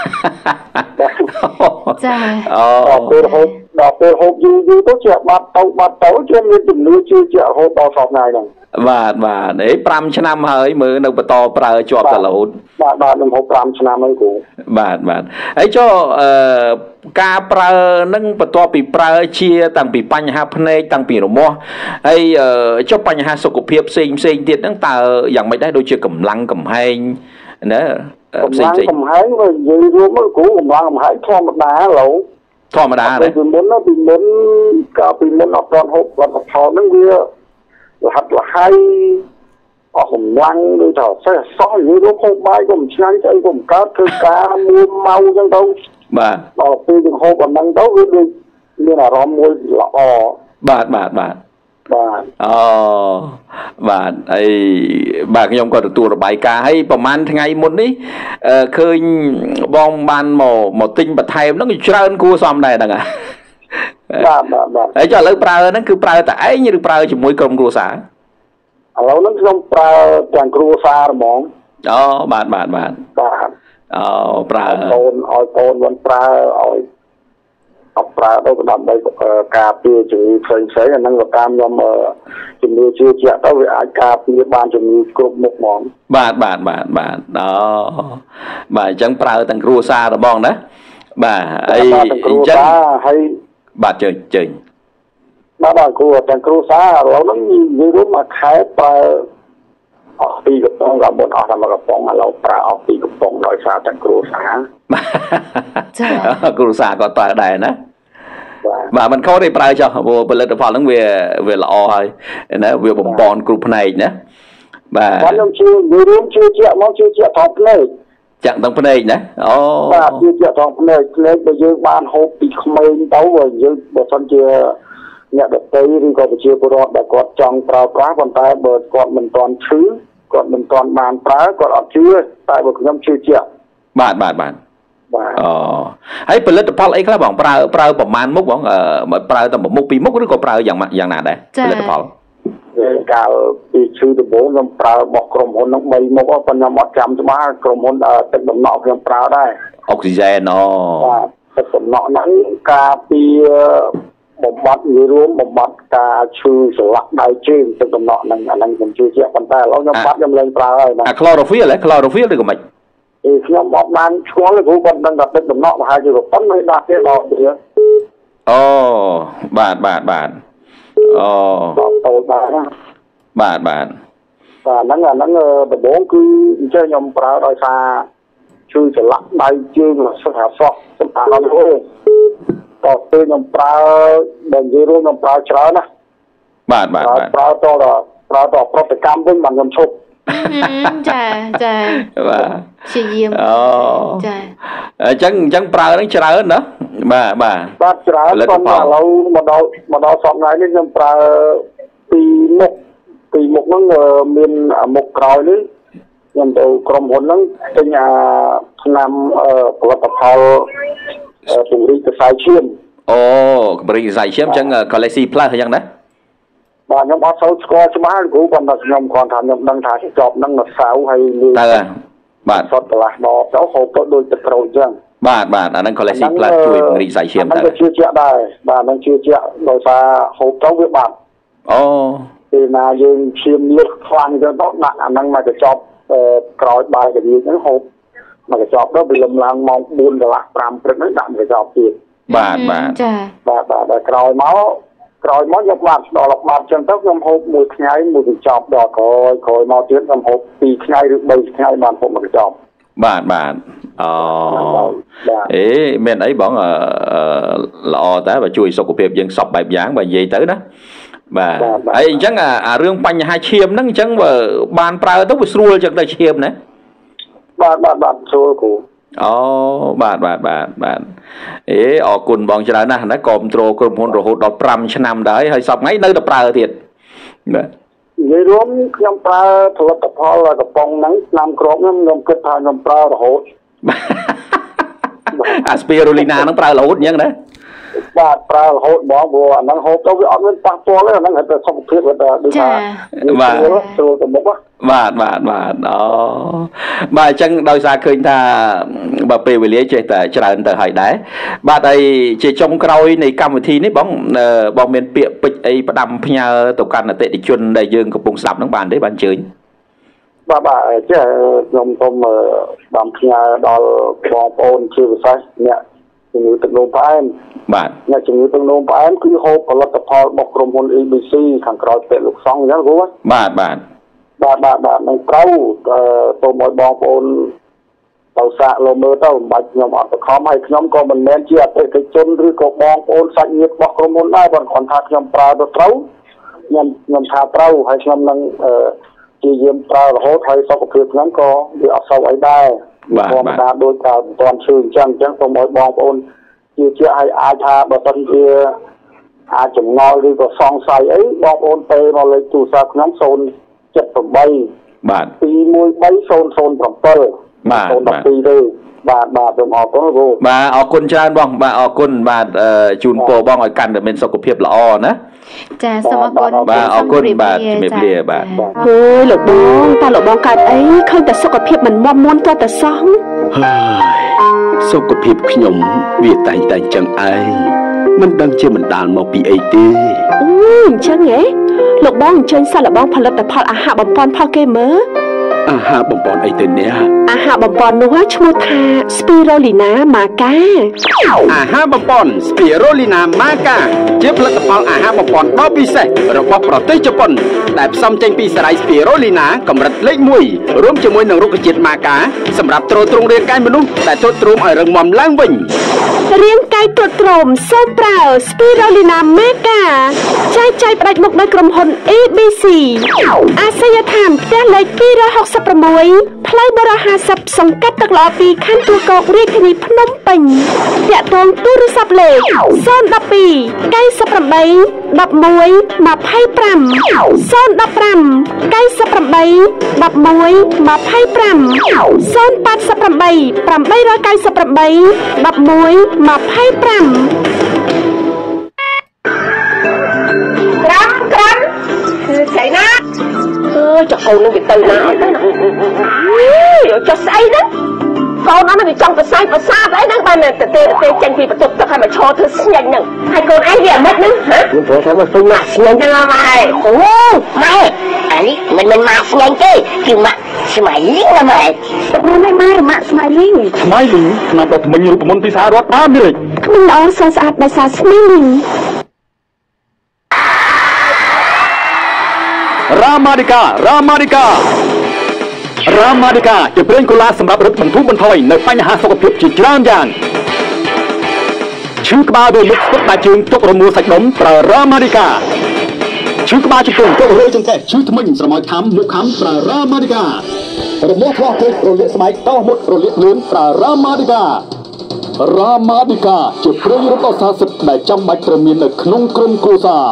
ចាអូដល់ពេលហូបដល់ពេលហូបយូរយូរទៅជាបាត់ទៅបាត់ទៅជាមានជំនឿជឿជាក់រហូតដល់សប្តាហ៍ហ្នឹងបាទបាទអេfiveឆ្នាំហើយមើលនៅបន្តប្រើជាប់តរហូតបាទបាទខ្ញុំហូបfiveឆ្នាំហើយគ្រូបាទបាទហើយចុះអឺការប្រើនឹងបន្ទាប់ពីប្រើជាតាំងពីបញ្ហាភ្នែកតាំងពីរមាស់ហើយចុះបញ្ហាសុខភាពផ្សេងផ្សេងទៀតហ្នឹងតើយ៉ាងម៉េចដែរដូចជាកម្លាំងកំហែងណាផ្សេងផ្សេងកំហែងវានិយាយរួមមកគ្រូកម្លាំងកំហែងធម្មតាឡូវធម្មតាណាពីមុនពីមុនកាលពីមុនអត់ទាន់ហូបផលិតផលហ្នឹងវាលហាត់លហើយអស់កម្លាំងដូចថាសេះសោះនិយាយរួមហូបបាយក៏មិនឆ្ងាញ់ស្អីក៏មិនកើតធ្វើការមួយម៉ៅអញ្ចឹងទៅបាទដល់ពេលយើងហូបអាហ្នឹងទៅវាដូចមានអារម្មណ៍មួយល្អបាទបាទបាទបាទអូបាទហើយបាទខ្ញុំក៏ទទួលរបាយការណ៍ហើយប្រហែលថ្ងៃមុននេះឃើញបងបានមកមកទិញបន្ថែមហ្នឹងច្រើនគួរសមដែរហ្នឹងបាទបាទបាទហើយចុះឥឡូវប្រើហ្នឹងគឺប្រើតែឯងឬប្រើជាមួយក្រុមគ្រួសារឥឡូវហ្នឹងខ្ញុំប្រើទាំងគ្រួសារហ្មងអូបាទបាទបាទបាទអូប្រើកូនឲ្យកូនមិនប្រើឲ្យអត់ប្រើទៅដើម្បីការពារជំងឺផ្សេងផ្សេងអាហ្នឹងក៏តាមខ្ញុំជំនឿជឿជាក់ទៅវាអាចការពារបានជំងឺគ្រប់មុខហ្មងបាទបាទបាទបាទអូបាទអញ្ចឹងប្រើទាំងគ្រួសារហ្មងណាបាទអីអញ្ចឹងហើយបាទជើញជើញបាទបាទគ្រូទាំងគ្រូសារឥឡូវហ្នឹងនិយាយរួមមួយខែប្រើអស់ពីកំប៉ុងក៏មុនអស់តែមួយកំប៉ុងឥឡូវប្រើអស់ពីកំប៉ុងដោយសារទាំងគ្រូសារចាគ្រូសារក៏ប្រើដែរណាបាទមិនខុសទេប្រើចុះផលិតផលហ្នឹងវាវាល្អហើយណាវាបំពន់គ្រប់ផ្នែកណាបាទខ្ញុំជឿនិយាយរួមជឿជាក់មកជឿជាក់ថតផ្នែកចាក់ទាំងភ្នែកណាអូបាទជឿជាក់ថតភ្នែកភ្នែកបើយើងបានហូបពីក្មេងទៅយើងបើសិនជាអ្នកដទៃឬក៏ប្រជាពលរដ្ឋដែលគាត់ចង់ប្រើប្រាស់ប៉ុន្តែបើគាត់មិនទាន់ឈឺគាត់មិនទាន់បានប្រើគាត់អត់ជឿតែបើខ្ញុំជឿជាក់បាទបាទបាទបាទអូហើយផលិតផលអីខ្លះបងប្រើប្រើប្រមាណមុខបងប្រើតែមុខពីរមុខឬក៏ប្រើយ៉ាងយ៉ាងណាដែរផលិតផលកាលពីឈឺដំបូងខ្ញុំប្រើរបស់ក្រុមហ៊ុនហ្នឹងបីមុខប៉ុន្តែខ្ញុំអត់ចាំច្បាស់ក្រុមហ៊ុនទឹកដំណក់ខ្ញុំប្រើដែរអុកស៊ីហ្សែនអូបាទទឹកដំណក់ហ្នឹងការពីបំបត្តិនិយាយរួមបំបត្តិការឈឺសន្លាក់ដៃជើងទឹកដំណក់ហ្នឹងអាហ្នឹងខ្ញុំជឿជាក់ប៉ុន្តែឥឡូវខ្ញុំបាត់ខ្ញុំលែងប្រើហើយអា chlorophyll ហ៎ chlorophyll ឬក៏មិនអីខ្ញុំអត់បានឆ្ងល់ទេព្រោះគាត់ដឹងថាទឹកដំណក់ប្រហែលជាប៉ុណ្ណឹងដាក់ទេដល់វាអូបាទបាទបាទអូដល់តូចបាទណាបាទបាទបាទហ្នឹងអាហ្នឹងដំបូងគឺអញ្ចឹងខ្ញុំប្រើដោយសារឈឺសន្លាក់ដៃជើងសុខអាសោះសម្រាប់ដល់ហ្នឹងតើពេលខ្ញុំប្រើបើនិយាយរួមខ្ញុំប្រើច្រើនណាបាទបាទប្រើតដល់ប្រើតប្រតិកម្មវិញបានខ្ញុំឈប់ចាចាបាទព្យាយាមអូចាអញ្ចឹងអញ្ចឹងប្រើហ្នឹងច្រើនណាបាទបាទបាទច្រើនប៉ុន្តែឥឡូវមកដល់មកដល់សប្តាហ៍នេះខ្ញុំប្រើពីមុខពីមុខហ្នឹងមានមុខក្រោយនេះខ្ញុំទៅក្រុមហ៊ុនហ្នឹងទិញអាឆ្នាំផលិតផលពង្រីកកសែឈាមអូពង្រីកកសែឈាមអញ្ចឹង Galaxy Plus អញ្ចឹងណាបាទខ្ញុំអត់សូវស្គាល់ច្បាស់គ្រូប៉ុន្តែខ្ញុំគ្រាន់ថាខ្ញុំដឹងថាចប់ហ្នឹងមកសៅហើយមានទៅបាទសតកន្លះដបទៅហូបទៅដូចទឹកក្រូចអញ្ចឹងបាទបាទអាហ្នឹង Galaxy Plus ជួយពង្រីកកសែឈាមទៅហ្នឹងជឿជាក់ដែរបាទហ្នឹងជឿជាក់ដោយសារហូបទៅវាបាត់អូពេលណាយើងឈាមលឹកខ្លាំងអញ្ចឹងទៅដាក់អាហ្នឹងមកកញ្ចប់ក្រោយបាយការៀងហ្នឹងហូបមកកញ្ចប់ទៅពីលំឡើងម៉ោង4កន្លះ5ព្រឹកហ្នឹងដាក់មកកញ្ចប់ទៀតបាទបាទចាបាទបាទដល់ក្រោយមកក្រោយមកយកបាត់ដល់បាត់ចឹងទៅខ្ញុំហូបមួយថ្ងៃមួយកញ្ចប់ដល់ក្រោយក្រោយមកទៀតខ្ញុំហូបពីរថ្ងៃឬបីថ្ងៃបានហូបមួយកញ្ចប់បាទបាទអូអេមែនអីបងល្អតែបើជួយសុខភាពយើងសពបែបយ៉ាងបើនិយាយទៅណាបាទហើយអញ្ចឹងអារឿងបញ្ហាឈាមហ្នឹងអញ្ចឹងបើបានប្រើទៅវាស្រួលចឹងទៅឈាមណាបាទបាទបាទស្រួលគ្រូអូបាទបាទបាទបាទអេអរគុណបងច្រើនណាស់ណាគ្រប់ត្រូលក្រុមហ៊ុនរហូតដល់ប្រាំឆ្នាំដែរហើយសពថ្ងៃនៅតែប្រើទៀតបាទនិយាយរួមខ្ញុំប្រើផលិតផលកំប៉ុងហ្នឹងឆ្នាំក្រមខ្ញុំខ្ញុំគិតថាខ្ញុំប្រើរហូតអាស្ពីរូលីណាហ្នឹងប្រើរហូតអញ្ចឹងណាបាទប្រើរហូតបងព្រោះអាហ្នឹងហូបទៅវាអត់មានប៉ះពាល់ទេអាហ្នឹងតែសុខភាពវាដូចថាបាទស្រួលទៅមុខបាទបាទបាទអូបាទអញ្ចឹងដោយសារឃើញថាបើពេលវេលាចេះតែច្រើនទៅហើយដែរបាទហើយជាចុងក្រោយនៃកម្មវិធីនេះបងបងមានពាក្យពេចន៍អីផ្ដាំផ្ញើទៅកាន់អតិថិជនដែលយើងកំពុងស្ដាប់ហ្នឹងបានទេបានអញ្ជើញបាទបាទចេះខ្ញុំសូមផ្ដាំផ្ញើដល់បងប្អូនជាពិសេសអ្នកជំងឺទឹកនោមផ្អែមបាទអ្នកជំងឺទឹកនោមផ្អែមគឺហូបផលិតផលរបស់ក្រុមហ៊ុន អេ ប៊ី ស៊ី ខាងក្រោយពេទ្យលោកសង្ឃអញ្ចឹងគ្រូបាទបាទបាទបាទបាទនឹងត្រូវសូមឲ្យបងប្អូនទៅសាកលោមើលទៅមិនបាច់ខ្ញុំអត់បខំហើយខ្ញុំក៏មិនមែនជាអតិថិជនឬក៏បងប្អូនសាច់ញាតិរបស់ក្រុមហ៊ុនដែរបើគាត់ថាខ្ញុំប្រើទៅត្រូវខ្ញុំខ្ញុំថាត្រូវហើយខ្ញុំនឹងជាយាមប្រើរហូតហើយសុខភាពខ្ញុំក៏វាអត់សូវអីដែរធម្មតាដូចតែមិនទាន់ឈឺអញ្ចឹងអញ្ចឹងសូមឲ្យបងប្អូនជាជាឲ្យអាចថាបើសិនជាអាចចម្ងល់ឬក៏សង្ស័យអីបងប្អូនទៅមកលេខទូរស័ព្ទខ្ញុំศูนย์ เจ็ด แปดបាទពីរ មួយ បី ศูนย์ ศูนย์ เจ็ดបាទศูนย์ หนึ่ง ពីរ ទេបាទបាទសូមអរគុណគ្រូបាទអរគុណច្រើនបងបាទអរគុណបាទជូនពរបងឲ្យកាន់តែមានសុខភាពល្អណាចាសូមអរគុណបាទអរគុណបាទជំរាបលាបាទអើយលោកបងតើលោកបងកើតអីឃើញតែសុខភាពមិនមាំមួនទាល់តែសោះហើយសុខភាពខ្ញុំវាតែងតែអញ្ចឹងឯងមិនដឹងជាមិនដាល់មកពីអីទេអឺអញ្ចឹងហ៎លោកបងអញ្ជើញសាក់លោកបងផលិតផលអាហារបំពន់ផលគេមើលអាហារបំពន់អីទៅនេះអាហារបំពន់នោះឈ្មោះថា Spirulina Maca អាហារបំពន់ Spirulina Maca ជាផលិតផលអាហារបំពន់ដ៏ពិសេសរបស់ប្រទេសជប៉ុនដែលផ្សំចេញពីសារី Spirulina កម្រិតលេខមួយរួមជាមួយនឹងរុក្ខជាតិ Maca សម្រាប់ទ្រទ្រង់រាងកាយមនុស្សដែលទ្រុឌទ្រោមឲ្យរឹងមាំឡើងវិញរាងកាយទ្រុឌទ្រោមសូមប្រើ Spirulina Maca ចែកចាយផ្ដាច់មុខដោយក្រុមហ៊ុន អេ ប៊ី ស៊ី អាសយដ្ឋានផ្ទះលេខពីររយហកសិបប្រាំមួយផ្លូវបរហាសិបសង្កាត់ទឹកល្អពីរខណ្ឌទួលគោករាជធានីភ្នំពេញទាក់ទងទូរស័ព្ទលេខศูนย์ หนึ่ง ពីរ เก้า แปด หนึ่ง หนึ่ง មួយ ยี่สิบห้า ศูนย์ หนึ่ง ห้า เก้า แปด หนึ่ง មួយ ยี่สิบห้า ศูนย์ แปด แปด แปด แปด เก้า แปด แปด chạy nó ừ, cho con nó bị từ nào rồi cho say đó con nó nó bị trong phải say phải xa đấy đó ba này tê tê tranh phi phải tục tập hay mà cho thứ nhanh nè hai con ai về mất nữa hả nhưng phải sao mà phun mặt nhanh cho nó mày ủa mày ấy mình mình mặt nhanh chứ chứ mặt smile là mày mày mày mặt smiling smiling kenapa temennya temen pisah ruat ambil mình đó sao saat bahasa smiling Ramadika Ramadika Ramadika ជាប្រេងកូឡាសម្រាប់រឹតបន្ធូរបន្ថយនៅបញ្ហាសុខភាពជាច្រើនយ៉ាងឈឺក្បាលឬមុខស្ពឹកដាច់ជើងទុករមួលសាច់ដុំប្រើ Ramadika ឈឺក្បាលជង្គង់ទុករើចង្កេះឈឺធ្មេញស្រមោចខាំមុខខាំប្រើ Ramadika រមាស់ឆ្លោះពេករលាកស្បែកតោមុខរលាកលឿនប្រើ Ramadika Ramadika ជាប្រេងរឹតដ៏ស័ក្តិសិទ្ធិដែលចាំបាច់ត្រូវមាននៅក្នុងក្រុមគ្រួសារ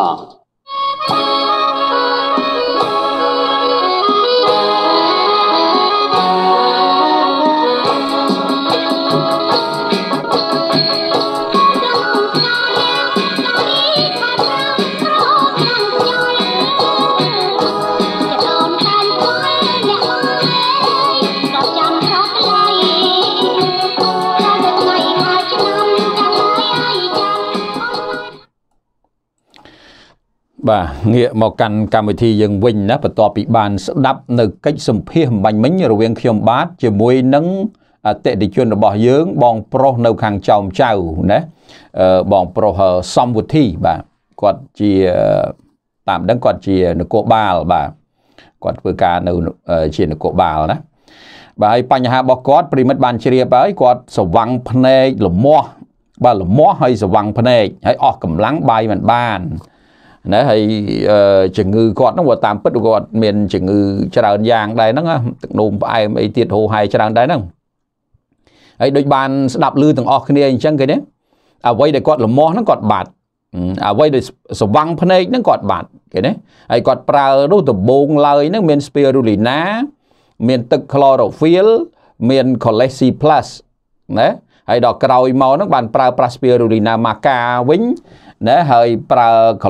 បាទងាកមកកាន់កម្មវិធីយើងវិញណាបន្ទាប់ពីបានស្ដាប់នៅកិច្ចសម្ភាសន៍បាញ់មិញរវាងខ្ញុំបាទជាមួយនឹងអតិថិជនរបស់យើងបងប្រុសនៅខាងចោមចៅណាបងប្រុសសំវុធីបាទគាត់ជាតាមដឹងគាត់ជានគរបាលបាទគាត់ធ្វើការនៅជានគរបាលណាបាទហើយបញ្ហារបស់គាត់ប្រិមិត្តបានជ្រាបហើយគាត់ស្វាំងភ្នែកលមាស់បាទលមាស់ហើយស្វាំងភ្នែកហើយអស់កម្លាំងបាយមិនបានណាហើយជំងឺគាត់ហ្នឹងគាត់តាមពិតគាត់មានជំងឺច្រើនយ៉ាងដែរហ្នឹងទឹកនោមផ្អែមអីទៀតហូរហែច្រើនដែរហ្នឹងហើយដូចបានស្ដាប់ឮទាំងអស់គ្នាអញ្ចឹងគេណាអ្វីដែលគាត់លមាស់ហ្នឹងគាត់បាត់អ្វីដែលស្វាំងភ្នែកហ្នឹងគាត់បាត់គេណាហើយគាត់ប្រើនោះដំបូងឡើយហ្នឹងមាន spirulina មានទឹក chlorophyll មាន Colesi Plus ណាហើយដល់ក្រោយមកហ្នឹងបានប្រើ spirulina maca វិញណាហើយប្រើ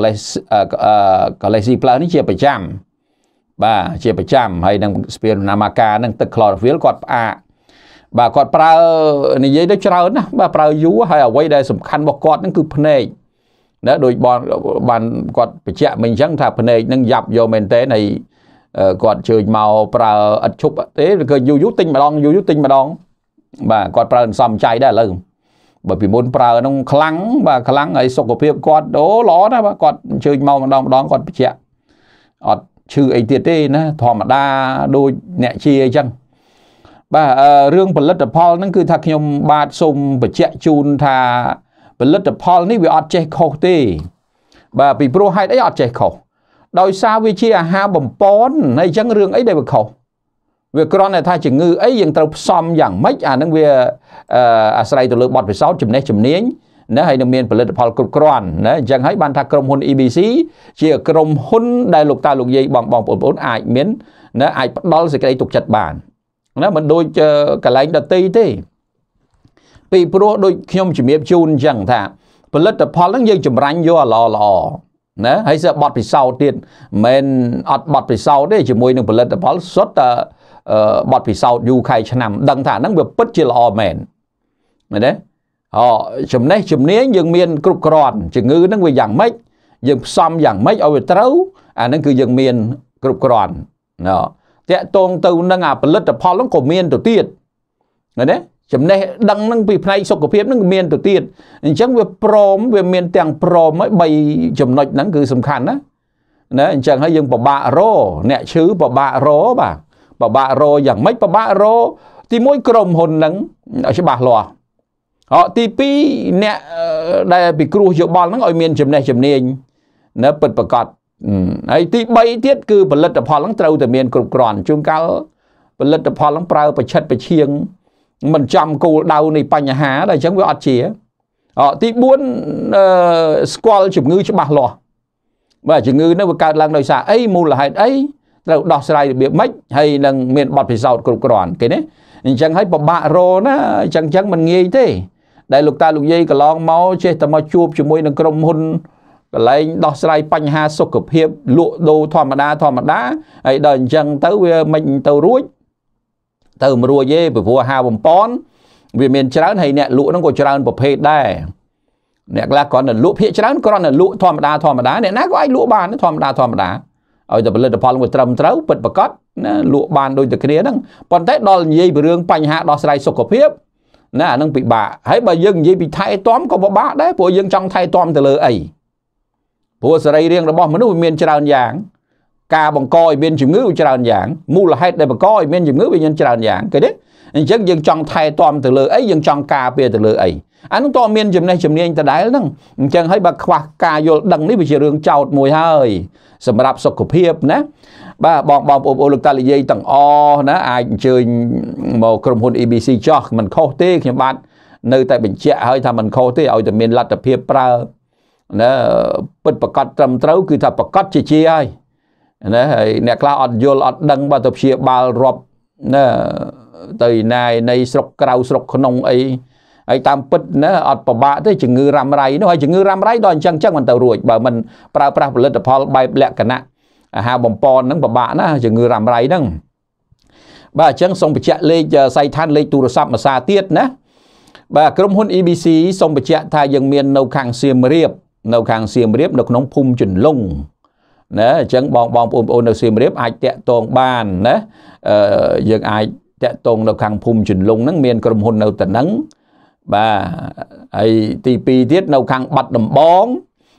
Colesi Plus នេះជាប្រចាំបាទជាប្រចាំហើយនឹង spirulina maca ហ្នឹងទឹក chlorophyll គាត់ផ្អាកបាទគាត់ប្រើនិយាយទៅច្រើនណាបាទប្រើយូរហើយអ្វីដែលសំខាន់របស់គាត់ហ្នឹងគឺភ្នែកណាដោយបានបានគាត់បញ្ជាក់មិញអញ្ចឹងថាភ្នែកហ្នឹងយ៉ាប់យកមែនតើហើយគាត់ជើញមកប្រើឥតឈប់ទេគឺយូរយូរទិញម្ដងយូរយូរទិញម្ដងបាទគាត់ប្រើសំចៃដែរឥឡូវបើពីមុនប្រើហ្នឹងខ្លាំងបាទខ្លាំងហើយសុខភាពគាត់អូល្អណាស់បាទគាត់អញ្ជើញមកម្ដងម្ដងគាត់បញ្ជាក់អត់ឈឺអីទៀតទេណាធម្មតាដូចអ្នកជាអញ្ចឹងបាទរឿងផលិតផលហ្នឹងគឺថាខ្ញុំបាទសូមបញ្ជាក់ជូនថាផលិតផលនេះវាអត់ចេះខុសទេបាទពីព្រោះហេតុអីអត់ចេះខុសដោយសារវាជាអាហារបំពន់ហើយអញ្ចឹងរឿងអីដែលវាខុសវាគ្រាន់តែថាជំងឺអីយើងត្រូវផ្សំយ៉ាងម៉េចអានឹងវាអាស្រ័យទៅលើបទពិសោធន៍ចំណេះជំនាញណាហើយនឹងមានផលិតផលគ្រប់គ្រាន់ណាអញ្ចឹងហើយបានថាក្រុមហ៊ុន E B C ជាក្រុមហ៊ុនដែលលោកតាលោកយាយបងបងប្អូនអាចមានណាអាចផ្ដល់សេចក្តីទុកចិត្តបានណាមិនដូចកន្លែងដទៃទេពីព្រោះដូចខ្ញុំជំរាបជូនអញ្ចឹងថាផលិតផលហ្នឹងយើងចម្រាញ់យកល្អល្អណាហើយសិបត់ពិសោធន៍ទៀតមិនអត់បត់ពិសោធន៍ទេជាមួយនឹងផលិតផលសុទ្ធតែបត់ពិសោធន៍យូរខែឆ្នាំដឹងថាហ្នឹងវាពិតជាល្អមែនមែនទេអូចំណេះជំនាញយើងមានគ្រប់គ្រាន់ជំងឺហ្នឹងវាយ៉ាងម៉េចយើងផ្សំយ៉ាងម៉េចឲ្យវាត្រូវអាហ្នឹងគឺយើងមានគ្រប់គ្រាន់ណ៎តាក់ទងទៅនឹងអាផលិតផលហ្នឹងក៏មានទៅទៀតមែនទេចំណេះដឹងហ្នឹងពីផ្នែកសុខភាពហ្នឹងមានទៅទៀតអញ្ចឹងវាព្រមវាមានទាំងព្រមហើយបីចំណុចហ្នឹងគឺសំខាន់ណាណាអញ្ចឹងហើយយើងពិបាករអ្នកឈឺពិបាករបាទពិបាករយ៉ាងម៉េចពិបាករទីមួយក្រុមហ៊ុនហ្នឹងច្បាស់លាស់អទីពីរអ្នកដែលពិគ្រោះយោបល់ហ្នឹងឲ្យមានចំណេះជំនាញណាពិតប្រាកដហើយទីបីទៀតគឺផលិតផលហ្នឹងត្រូវតែមានគ្រប់គ្រាន់ជួនកាលផលិតផលហ្នឹងប្រើប្រឆិតប្រឈៀងមិនចំគោលដៅនៃបញ្ហាដែរអញ្ចឹងវាអត់ជាអទីបួនស្គាល់ជំងឺច្បាស់លាស់បាទជំងឺនេះវាកើតឡើងដោយសារអីមូលហេតុអីត្រូវដោះស្រាយរបៀបម៉េចហើយនឹងមានបទពិសោធន៍គ្រប់គ្រាន់គេណាអញ្ចឹងហើយពិបាករណាអញ្ចឹងអញ្ចឹងមិនងាយទេដែលលោកតាលោកយាយកន្លងមកចេះតែមកជួបជាមួយនឹងក្រុមហ៊ុនកន្លែងដោះស្រាយបញ្ហាសុខភាពលក់ដូរធម្មតាធម្មតាហើយដល់អញ្ចឹងទៅវាមិនទៅរួចទៅមិនរួចទេពីព្រោះអាហារបំពន់វាមានច្រើនហើយអ្នកលក់ហ្នឹងក៏ច្រើនប្រភេទដែរអ្នកខ្លះគ្រាន់តែលក់ភាគច្រើនគ្រាន់តែលក់ធម្មតាធម្មតាអ្នកណាក៏អាចលក់បានធម្មតាធម្មតាឲ្យតែផលិតផលវាត្រឹមត្រូវពិតប្រាកដណាលក់បានដូចតែគ្នាហ្នឹងប៉ុន្តែដល់និយាយពីរឿងបញ្ហាដោះស្រាយសុខភាពណាអានឹងពិបាកហើយបើយើងនិយាយពីថែទាំក៏ពិបាកដែរព្រោះយើងចង់ថែទាំទៅលើអីព្រោះសរីរាង្គរបស់មនុស្សវាមានច្រើនយ៉ាងការបង្កឲ្យមានជំងឺច្រើនយ៉ាងមូលហេតុដែលបង្កឲ្យមានជំងឺវាមានច្រើនយ៉ាងគេទេអញ្ចឹងយើងចង់ថែទាំទៅលើអីយើងចង់ការពារទៅលើអីអានោះតើមានចំណេះជំនាញដដែលហ្នឹងអញ្ចឹងហើយបើខ្វះការយល់ដឹងនេះវាជារឿងចោតមួយហើយសម្រាប់សុខភាពណាបាទបងបងប្អូនលោកតាលោកយាយទាំងអស់ណាអាចអញ្ជើញមកក្រុមហ៊ុន E B C ចោះមិនខុសទេខ្ញុំបាទនៅតែបញ្ជាក់ឲ្យថាមិនខុសទេឲ្យតែមានលទ្ធភាពប្រើណាពិតប្រកបត្រឹមត្រូវគឺថាប្រកបជាជាហើយណាហើយអ្នកខ្លះអត់យល់អត់ដឹងបាទទៅព្យាបាលរាប់ណាទៅណាយនៃស្រុកក្រៅស្រុកក្នុងអីហើយតាមពិតណាអត់ពិបាកទេជំងឺរ៉ាំរ៉ៃនោះហើយជំងឺរ៉ាំរ៉ៃដល់អញ្ចឹងអញ្ចឹងមិនទៅរួចបើមិនប្រើប្រាស់ផលិតផលបែបលក្ខណៈអាហារបំពន់ហ្នឹងពិបាកណាជំងឺរ៉ាំរ៉ៃហ្នឹងបាទអញ្ចឹងសូមបញ្ជាក់លេខស័យដ្ឋានលេខទូរស័ព្ទមួយសារទៀតណាបាទក្រុមហ៊ុន E B C សូមបញ្ជាក់ថាយើងមាននៅខាងសៀមរាបនៅខាងសៀមរាបនៅក្នុងភូមិជន្លង់ណាអញ្ចឹងបងបងប្អូនប្អូននៅសៀមរាបអាចតាក់ទងបានណាអឺយើងអាចតាក់ទងនៅខាងភូមិជន្លង់ហ្នឹងមានក្រុមហ៊ុននៅតំណឹងបាទហើយទីពីរទៀតនៅខាងបាត់ដំបង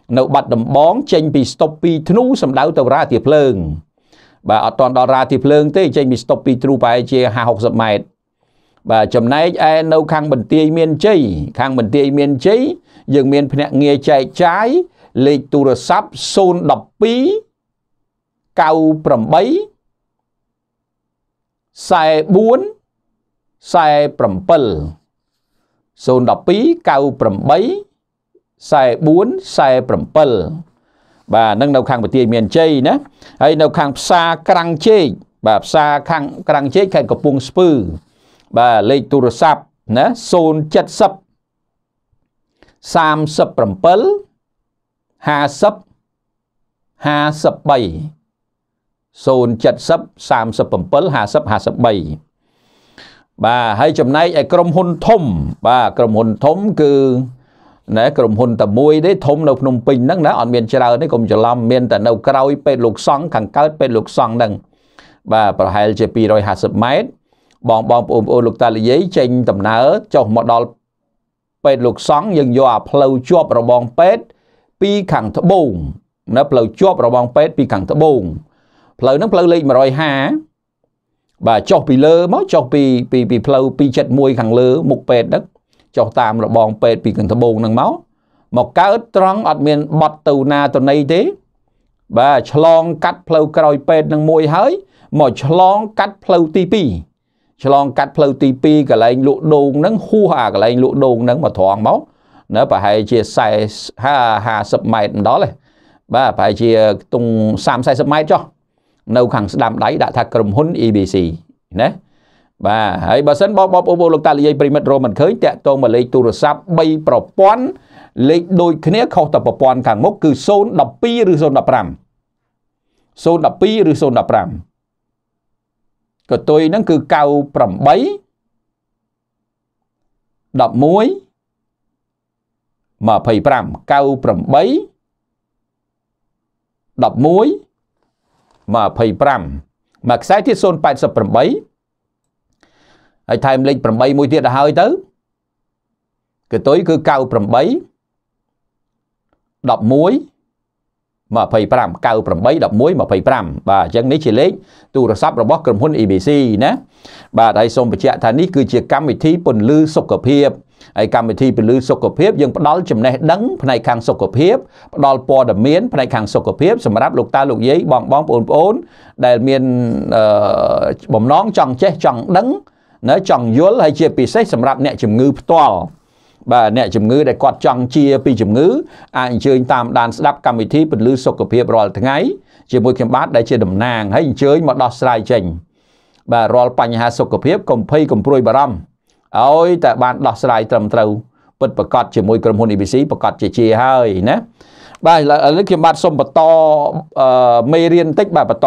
នៅបាត់ដំបងចេញពីស្តុបពីធ្នូសម្ដៅទៅរ៉ាទាភ្លើងបាទអត់តន់ដល់រ៉ាទាភ្លើងទេចេញពីស្តុបពីធ្នូប្រហែលជាห้าหกสิบម៉ែត្របាទចំណែកឯនៅខាងបន្ទាយមានជ័យខាងបន្ទាយមានជ័យយើងមានភ្នាក់ងារចែកចាយលេខទូរស័ព្ទศูนย์ một hai เก้า แปด สี่ สี่ 4 สี่ 7 ศูนย์ một hai เก้า แปด สี่ สี่ 4 สี่ 7 បាទនឹងនៅខាងបន្ទាយមានជ័យណាហើយនៅខាងផ្សារក្រាំងជែកបាទផ្សារខាងក្រាំងជែកខេត្តកំពង់ស្ពឺបាទលេខទូរស័ព្ទណាศูนย์ เจ็ด ศูนย์ สามสิบ เจ็ด ห้าสิบ ห้าสิบ สามศูนย์ เจ็ด ศูนย์ สามสิบ เจ็ด ห้าสิบ ห้าสิบ បាទហើយចំណែកឯក្រុមហ៊ុនធំបាទក្រុមហ៊ុនធំគឺណែក្រុមហ៊ុនតែមួយទេធំនៅភ្នំពេញហ្នឹងណាអត់មានច្រើនទេកុំច្រឡំមានតែនៅក្រោយពេទ្យលោកសង្ឃខាងកើតពេទ្យលោកសង្ឃហ្នឹងបាទប្រហែលជាពីររយห้าสิบម៉ែត្របងបងប្អូនប្អូនលោកតាលីយាយចេញដំណើរចុះមកដល់ពេទ្យលោកសង្ឃយើងយកអាផ្លូវជាប់របងពេទ្យពីខាងត្បូងណាផ្លូវជាប់របងពេទ្យពីខាងត្បូងផ្លូវហ្នឹងផ្លូវលេខmột không haiបាទចុះពីលើមកចុះពីពីពីផ្លូវtwo seventy-oneខាងលើមុខពេទ្យហ្នឹងចុះតាមរបងពេទ្យពីខាងត្បូងហ្នឹងមកមកកើតត្រង់អត់មានបត់ទៅណាទៅណីទេបាទឆ្លងកាត់ផ្លូវក្រោយពេទ្យហ្នឹងមួយហើយមកឆ្លងកាត់ផ្លូវទីtwoឆ្លងកាត់ផ្លូវទីtwoកន្លែងលក់ដូងហ្នឹងហួសអាកន្លែងលក់ដូងហ្នឹងមកត្រង់មកនៅប្រហែលជាห้าสิบម៉ែត្រម្ដងទេបាទប្រហែលជាខ្ទង់สามสิบ สี่สิบម៉ែត្រចុះនៅខាងស្ដាំដៃដាក់ថាក្រុមហ៊ុន E B C ណាបាទហើយបើសិនបងបងប្អូនលោកតាលីយាយប្រិមិត្តរកមិនឃើញតាក់ទងមកលេខទូរស័ព្ទthreeប្រព័ន្ធលេខដូចគ្នាខុសតែប្រព័ន្ធខាងមុខគឺศูนย์ một hai ឬศูนย์ mộtห้าศูนย์ một hai ឬศูนย์ mộtห้าក៏ទុយហ្នឹងគឺ九八 một một một một 九八 một một một mộtមកខ្សែទៀតศูนย์ แปด แปด ហើយថែមលេខeightមួយទៀតទៅហើយទៅគឺទុយគឺ九八 một một một một 九八 một một một một បាទអញ្ចឹងនេះជាលេខទូរស័ព្ទរបស់ក្រុមហ៊ុន E B C ណាបាទហើយសូមបញ្ជាក់ថានេះគឺជាកម្មវិធីពន្លឺសុខភាពហើយកម្មវិធីពន្លឺសុខភាពយើងផ្ដល់ចំណេះដឹងផ្នែកខាងសុខភាពផ្ដល់ព័ត៌មានផ្នែកខាងសុខភាពសម្រាប់លោកតាលោកយាយបងបងប្អូនប្អូនដែលមានបំណងចង់ចេះចង់ដឹងណាចង់យល់ហើយជាពិសេសសម្រាប់អ្នកជំងឺផ្ទាល់បាទអ្នកជំងឺដែលគាត់ចង់ជាពីជំងឺអាចអញ្ជើញតាមដានស្ដាប់កម្មវិធីពន្លឺសុខភាពរាល់ថ្ងៃជាមួយខ្ញុំបាទដែលជាតំណាងហើយអញ្ជើញមកដោះស្រាយចេញបាទរាល់បញ្ហាសុខភាពកុំភ័យកុំព្រួយបារម្ភឲ្យតែបានដោះស្រាយត្រឹមត្រូវពិតប្រាកដជាមួយក្រុមហ៊ុន E B C ប្រកាសជាជាហើយណាបាទឥឡូវខ្ញុំបាទសូមបន្តមេរៀនបន្តិចបាទបន្ត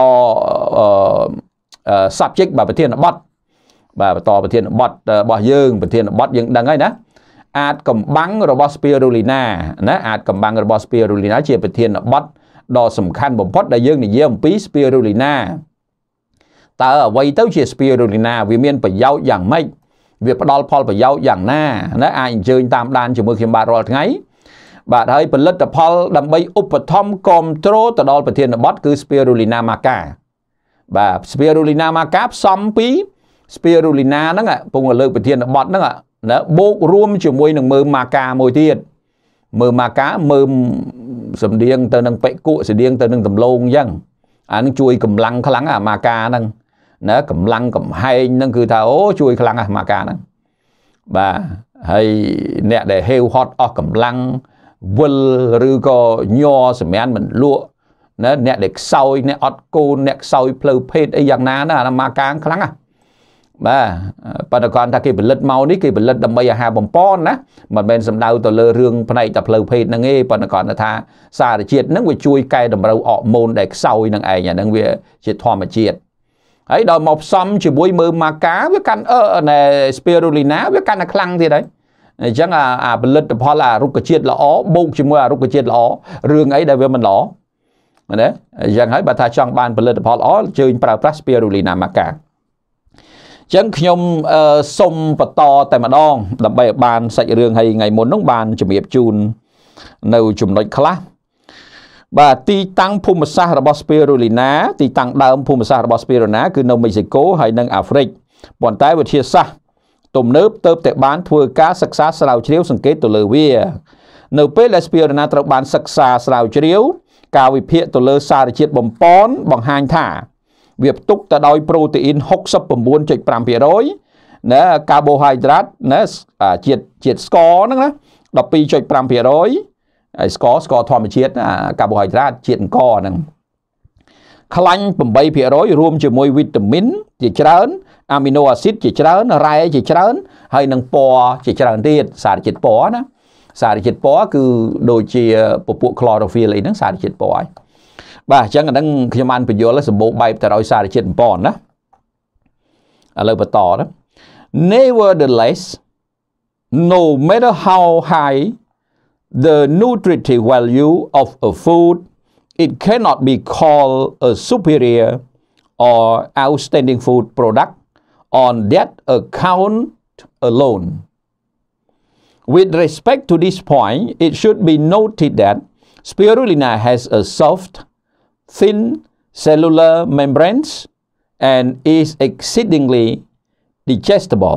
subject បាទប្រធានបទបាទបន្តប្រធានបទរបស់យើងប្រធានបទយើងដឹងហើយណាអាចកំបាំងរបស់ Spirulina ណាអាចកំបាំងរបស់ Spirulina ជាប្រធានបទដ៏សំខាន់បំផុតដែលយើងនិយាយអំពី Spirulina តើអ្វីទៅជា Spirulina វាមានប្រយោជន៍យ៉ាងម៉េចវាផ្ដល់ផលប្រយោជន៍យ៉ាងណាណាអាចអញ្ជើញតាមដានជាមួយខ្ញុំបាទរាល់ថ្ងៃបាទហើយផលិតផលដើម្បីឧបត្ថម្ភគាំទ្រទៅដល់ប្រធានបទគឺ Spirulina maca បាទ Spirulina maca ផ្សំពី Spirulina ហ្នឹងពងលើកប្រធានបទហ្នឹងណាបូករួមជាមួយនឹងមើម maca មួយទៀតមើម maca មើមសំដៀងទៅនឹងបេគុសំដៀងទៅនឹងដំឡូងអញ្ចឹងអានឹងជួយកម្លាំងខ្លាំងអា maca ហ្នឹងណាកម្លាំងកំហែងហ្នឹងគឺថាអូជួយខ្លាំងអា maca ហ្នឹងបាទហើយអ្នកដែលហេវហត់អស់កម្លាំងវិលឬក៏ញ័រសម្រានមិនលក់ណាអ្នកដែលខ្សោយអ្នកអត់កូនអ្នកខ្សោយផ្លូវភេទអីយ៉ាងណាណាអា maca ខ្លាំងណាបាទប៉ុន្តែគាត់ថាគេផលិតមកនេះគេផលិតដើម្បីអាហារបំពន់ណាមិនមែនសំដៅទៅលើរឿងផ្នែកតែផ្លូវភេទហ្នឹងទេប៉ុន្តែគាត់ថាសារជាតិហ្នឹងវាជួយកែតម្រូវអរម៉ូនដែលខ្សោយហ្នឹងឯងអាហ្នឹងវាជាធម្មជាតិហើយដល់មកផ្សំជាមួយមើម maca វាកាន់អឺណែ Spirulina វាកាន់តែខ្លាំងទៀតហើយអញ្ចឹងអាអាផលិតផលអារុក្ខជាតិល្អបូកជាមួយអារុក្ខជាតិល្អរឿងអីដែលវាមិនល្អណាអញ្ចឹងហើយបើថាចង់បានផលិតផលល្អជើញប្រើប្រាស់ Spirulina macaចឹងខ្ញុំសូមបន្តតែម្ដងដើម្បីឲ្យបានសាច់រឿងឲ្យថ្ងៃមុននោះបានជំរាបជូននៅចំណុចខ្លះបាទទីតាំងភូមិសាស្ត្ររបស់ Spirulina ទីតាំងដើមភូមិសាស្ត្ររបស់ Spirulina គឺនៅ Mexico ហើយនិង Africa ប៉ុន្តែវិទ្យាសាស្ត្រទំនើបទៅតែបានធ្វើការសិក្សាស្រាវជ្រាវសង្កេតទៅលើវានៅពេលដែល Spirulina ត្រូវបានសិក្សាស្រាវជ្រាវការវិភាគទៅលើសារជាតិបំប៉នបង្ហាញថាវាផ្ទុកទៅដោយប្រូតេអ៊ីន หกสิบเก้าจุดห้าเปอร์เซ็นต์ ណា carbohydrate ណាជាតិជាតិស្ករហ្នឹងណា สิบสองจุดห้าเปอร์เซ็นต์ ហើយស្ករស្ករធម្មជាតិ carbohydrate ជាតិអង្គហ្នឹងខ្លាញ់ แปดเปอร์เซ็นต์ រួមជាមួយវីតាមីនជាច្រើនអាមីណូអាស៊ីតជាច្រើនរ៉ែជាច្រើនហើយនឹងពណ៌ជាច្រើនទៀតសារជាតិពណ៌ណាសារជាតិពណ៌គឺដូចជាពពួក chlorophyll អីហ្នឹងសារជាតិពណ៌ហើយបាទអញ្ចឹងអាហ្នឹងខ្ញុំបានបញ្យល់សម្បូរបែបទៅដោយសារជាតិបំប៉នណាឥឡូវបន្តណា Nevertheless no matter how high the nutritive value of a food it cannot be called a superior or outstanding food product on that account alone. With respect to this point, it should be noted that Spirulina has a soft, thin cellular membranes and is exceedingly digestible.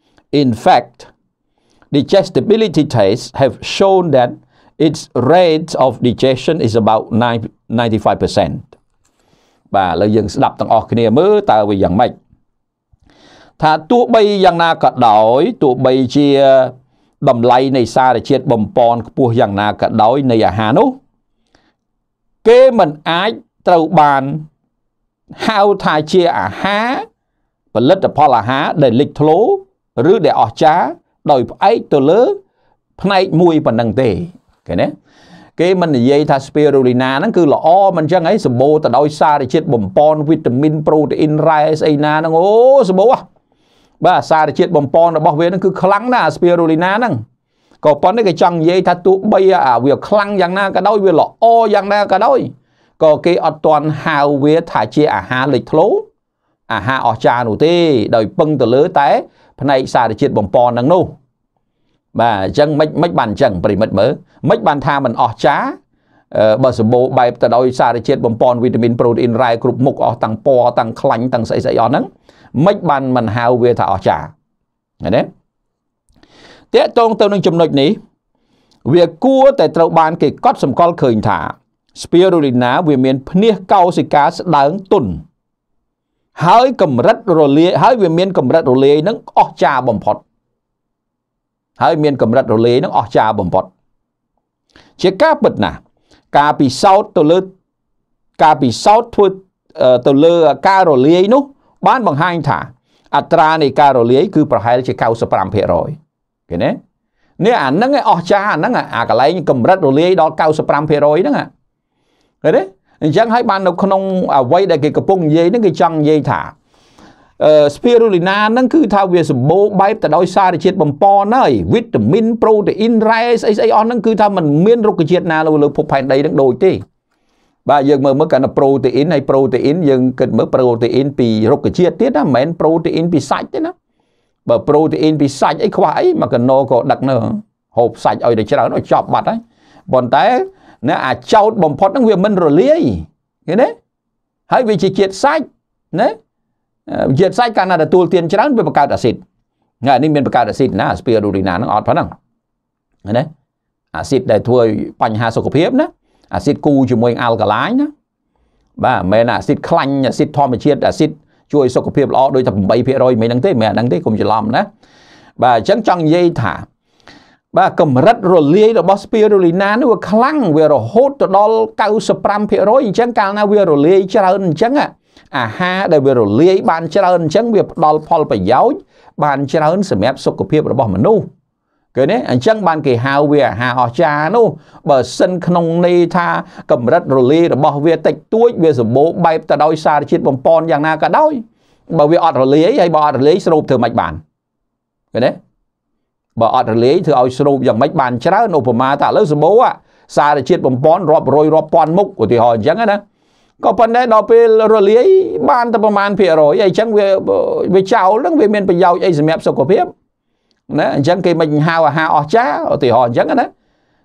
In fact, digestibility tests have shown that its rate of digestion is about ninety-five percent. បាទឥឡូវយើងស្ដាប់ទាំងអស់គ្នាមើលតើវាយ៉ាងម៉េចថាទោះបីយ៉ាងណាក៏ដោយទោះបីជាតម្លៃនៃសារជាតិបំប៉នខ្ពស់យ៉ាងណាក៏ដោយនៃអាហារនោះគេមិនអាចត្រូវបានហៅថាជាអាហារផលិតផលអាហារដែលលេចធ្លោឬដែលអស្ចារ្យដោយផ្អែកទៅលើផ្នែកមួយប៉ុណ្ណឹងទេឃើញទេគេមិននិយាយថា Spirulina ហ្នឹងគឺល្អមិនអញ្ចឹងហីសម្បូរទៅដោយសារជាតិបំប៉នវីតាមីនប្រូតេអ៊ីនរ៉ែស្អីណាហ្នឹងអូសម្បូរបាទសារជាតិបំប៉នរបស់វាហ្នឹងគឺខ្លាំងណាស់ Spirulina ហ្នឹងក៏ប៉ុន្តែគេចង់និយាយថាទោះបីវាខ្លាំងយ៉ាងណាក៏ដោយវាល្អយ៉ាងណាក៏ដោយក៏គេអត់ទាន់ហៅវាថាជាអាហារលេចធ្លោអាហារអស្ចារ្យនោះទេដោយពឹងទៅលើតែផ្នែកសារជាតិបំប៉នហ្នឹងនោះបាទអញ្ចឹងមិនមិនបានអញ្ចឹងប្រិមិត្តមើលមិនបានថាមិនអស្ចារ្យបើសម្បូរបែបទៅដោយសារជាតិបំប៉នវីតាមីនប្រូតេអ៊ីនរ៉ែគ្រប់មុខអស់ទាំងពណ៌ទាំងខ្លាញ់ទាំងស្អីស្អីអស់ហ្នឹងមិនបានមិនហៅវាថាអស្ចារ្យឃើញទេតើតងទៅនឹងចំណុចនេះវាគួរតែត្រូវបានគេកត់សម្គាល់ឃើញថា Spirulina វាមានភ្នាសកោសិកាស្ដើងទន់ហើយកម្រិតរលាយហើយវាមានកម្រិតរលាយនឹងអស្ចារ្យបំផុតហើយមានកម្រិតរលាយនឹងអស្ចារ្យបំផុតជាការពិតណាស់ការពិសោធន៍ទៅលើការពិសោធន៍ធ្វើទៅលើការរលាយនោះបានបង្ហាញថាអត្រានៃការរលាយគឺប្រហែលជា ninety-five percent ឃើញទេនេះអាហ្នឹងឯងអស្ចារ្យអាហ្នឹងអាកន្លែងកម្រិតរលាយដល់ ninety-five percent ហ្នឹងឃើញទេអញ្ចឹងហើយបាននៅក្នុងអ្វីដែលគេកំពុងនិយាយហ្នឹងគេចង់និយាយថាអឺ Spirulina ហ្នឹងគឺថាវាសម្បូរបែបទៅដោយសារជាតិបំប៉នហើយវីតាមីនប្រូតេអ៊ីនរ៉ែស្អីស្អីអស់ហ្នឹងគឺថាมันមានរុក្ខជាតិណាលើលើភពផែនដីហ្នឹងដូចទេបាទយើងមើលមើលកាន់តែប្រូតេអ៊ីនហើយប្រូតេអ៊ីនយើងគិតមើលប្រូតេអ៊ីនពីរុក្ខជាតិទៀតណាមិនមែនប្រូតេអ៊ីនពីសាច់ទេណាបើប្រូតេអ៊ីនពីសាច់អីខ្វះអីមកកណោក៏ដឹកនៅហូបសាច់ឲ្យតែច្រើនឲ្យចប់បាត់ហើយប៉ុន្តែណាអាចោតបំផុតហ្នឹងវាមិនរលាយឃើញទេហើយវាជាជាតិសាច់ណាជាតិសាច់កាលណាទទួលទានច្រើនវាបង្កើតអាស៊ីតណានេះមានបង្កើតអាស៊ីតណា Spirulina ហ្នឹងអត់ប៉ុណ្ណឹងឃើញទេអាស៊ីតដែលធ្វើឲ្យបញ្ហាសុខភាពណាអាស៊ីតគូជាមួយអាល់កាឡាញណាបាទមិនមែនអាស៊ីតខ្លាញ់អាស៊ីតធម្មជាតិអាស៊ីតជួយសុខភាពល្អដូចតែeight percent មិនហ្នឹងទេមិនហ្នឹងទេកុំច្រឡំណាបាទអញ្ចឹងចង់និយាយថាបាទកម្រិតរលាយរបស់ Spirulina នេះវាខ្លាំងវារហូតទៅដល់ninety-five percent អញ្ចឹងកាលណាវារលាយច្រើនអញ្ចឹងអាហារដែលវារលាយបានច្រើនអញ្ចឹងវាផ្ដល់ផលប្រយោជន៍បានច្រើនសម្រាប់សុខភាពរបស់មនុស្សឃើញទេអញ្ចឹងបានគេហៅវាអាហារអស្ចារ្យនោះបើសិនក្នុងន័យថាកម្រិតរលាយរបស់វាតិចតួចវាសម្បូរបែបទៅដោយសារជាតិបំប៉នយ៉ាងណាក៏ដោយបើវាអត់រលាយហើយបើអត់រលាយស្រូបធ្វើម៉េចបានឃើញទេបើអត់រលាយធ្វើឲ្យស្រូបយ៉ាងម៉េចបានច្រើនឧបមាថាឥឡូវសម្បូរសារជាតិបំប៉នរាប់រយរាប់ពាន់មុខឧទាហរណ៍អញ្ចឹងណាក៏ប៉ុន្តែដល់ពេលរលាយបានតែប្រមាណភាគរយអីចឹងវាវាចោលហ្នឹងវាមានប្រយោជន៍អីសម្រាប់សុខភាពណាអញ្ចឹងគេមិនហៅអាហារអស្ចារ្យឧទាហរណ៍អញ្ចឹងណា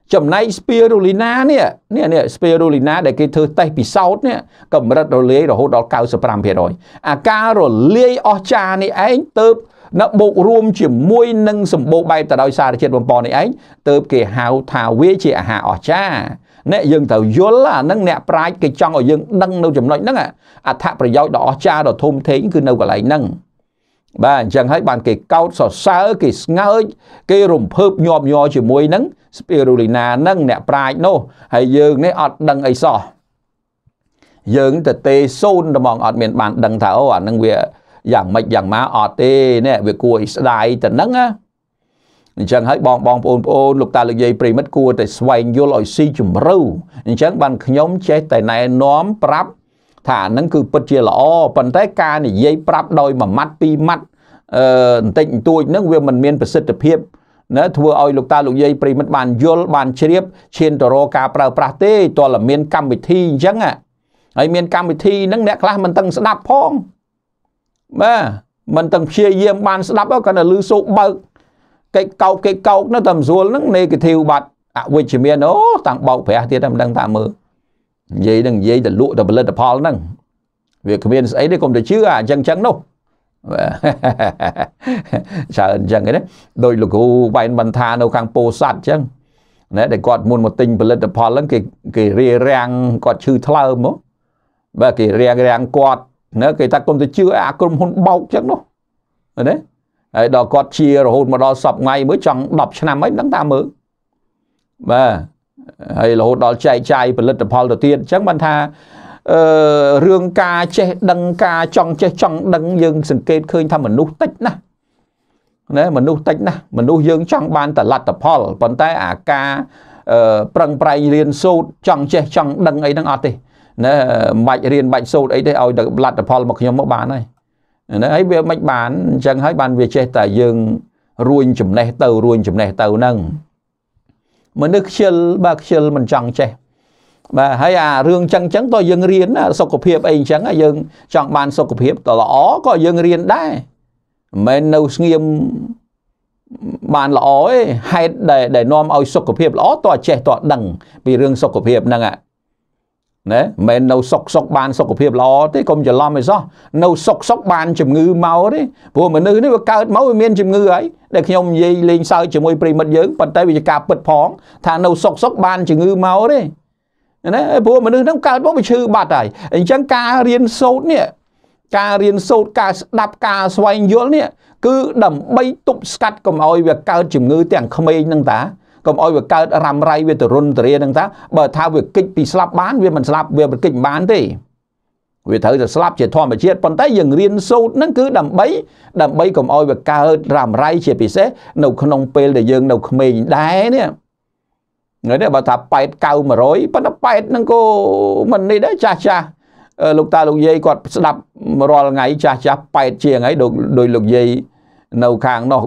chấm này spirulina nè nè nè spirulina để cái thứ tay bị sau nè cầm rất rồi lấy rồi hốt đó cao sập ram rồi à ca rồi lấy ở cha này anh tớp nó bộ rùm chỉ môi nâng sầm bộ bay từ đôi xa để trên bồn bò này anh tớp cái hào thảo quê chị hạ ở cha nè dừng tàu dối là nâng nè prai cái trong ở dừng nâng đâu chấm nói nâng à à thạ phải giao đó cha rồi thôm thế cứ đâu cả lại nâng bà chẳng thấy bàn cái cao sọ xa cái ngơi cái rùm phớp nhòm nhò chỉ môi nâng spirulina nâng nè prai nô hay dừng nè ọt đằng ấy sọ dừng từ tê xôn mong ọt miền bàn đằng thảo à nâng về dạng mạch dạng má ọt tê nè về cua đại từ nâng á chẳng thấy bong bong ôn ôn lục ta lực dây pri mất cua để xoay vô lội si chùm râu chẳng bàn nhóm chế tại này nóm prap thả nâng cứ bật chia lõ phần tay ca này dây prap đôi mà mắt pi mắt tịnh tuổi nâng việc mình miên phải sức tập hiệp nó thua oi lục ta lục dây pri mất bàn vô bàn chếp trên tờ rô ca prao prate to là miên cam bị thi chẳng à ấy miên cam bị thi nâng nẹt là mình tăng sẽ đạp phong mà mình tăng chia diêm bàn sẽ đạp đó cần là lưu số bậc cái câu cái câu nó tầm xuống nó này cái thiêu bạch à với chỉ miền nó tặng bầu phải thì em đang tạm mơ vậy đừng vậy để lụa tập lên tập Paul nâng việc miền ấy đấy còn được chứ à chân chân đâu sợ chân cái đấy đôi lúc cô vay bàn thà đâu khang po sát chân đấy để quạt muôn một tình lên tập Paul lắm cái cái ria rang quạt chư thơ mốt và cái ria rang quạt nữa cái ta còn được chưa à còn hôn bầu chân đâu đấy đó có chia rồi hôn mà đó sập ngay mới chẳng đọc cho năm mấy đáng ta mơ và hay là hôn đó chạy chạy và lên tập Paul đầu tiên chắc bạn tha uh, rương ca che đăng ca trong che trong đăng dương sừng kê khơi thăm mình nút tích nè đấy mình nút tích nè mình nút dương trong ban tờ lạt tập Paul còn tay à ca prang prai liên sâu trong che trong đăng ấy đang ọt đi nè bạch riêng bạch sâu ấy để ao được lạt tập Paul một nhóm một bàn này ấy việc mạch bán chẳng thấy bàn về chế tại dương ruin chùm này tàu ruin chùm này tàu nâng mà nước chêl bạc chêl mình chẳng chế và hay à rương chẳng chẳng tôi dương riêng sọc cục hiệp ấy chẳng à dương chẳng bàn sọc cục hiệp tỏ lõ có dương riêng đấy mình nâu nghiêm bàn lõ ấy hay để để nom ao sọc cục hiệp lõ tòa chế tòa đằng vì rương sọc cục hiệp nâng ạ đấy mình nấu sọc sọc bàn sọc của hiệp lo thế không chờ lo mày sao nấu sọc sọc bàn chùm ngư máu đấy vừa mà nữ nó cao máu miên chùm ngư ấy để khi ông dây lên sao chùm môi pri mất dưỡng bàn tay bị cạp bật phóng thà nấu sọc sọc bàn chùm ngư máu đấy đấy vừa mà nữ nó cao máu bị chư bạt này anh chẳng ca riêng sốt nè ca riêng sốt ca đạp ca xoay dối nè cứ đầm bay tụt scat cầm oi việc cao chùm ngư tiếng không ai nâng tá còn oi việc cao rằm ray về từ run từ riêng ta bởi thao việc kích bị slap bán về mình slap về mình kích bán thì vì thử là slap chỉ thò mà chết còn tới dừng riêng sâu nó cứ đầm bấy đầm bấy còn oi việc cao rằm ray chỉ bị xé nấu không pel để dừng nấu mình đá nè người đó bảo thà bait cao mà rối bắt nó bait nó cô mình đi đấy cha cha lục ta lục dây quạt đập rồi ngày cha cha bait chiềng ấy đôi đôi lục dây nấu khang nó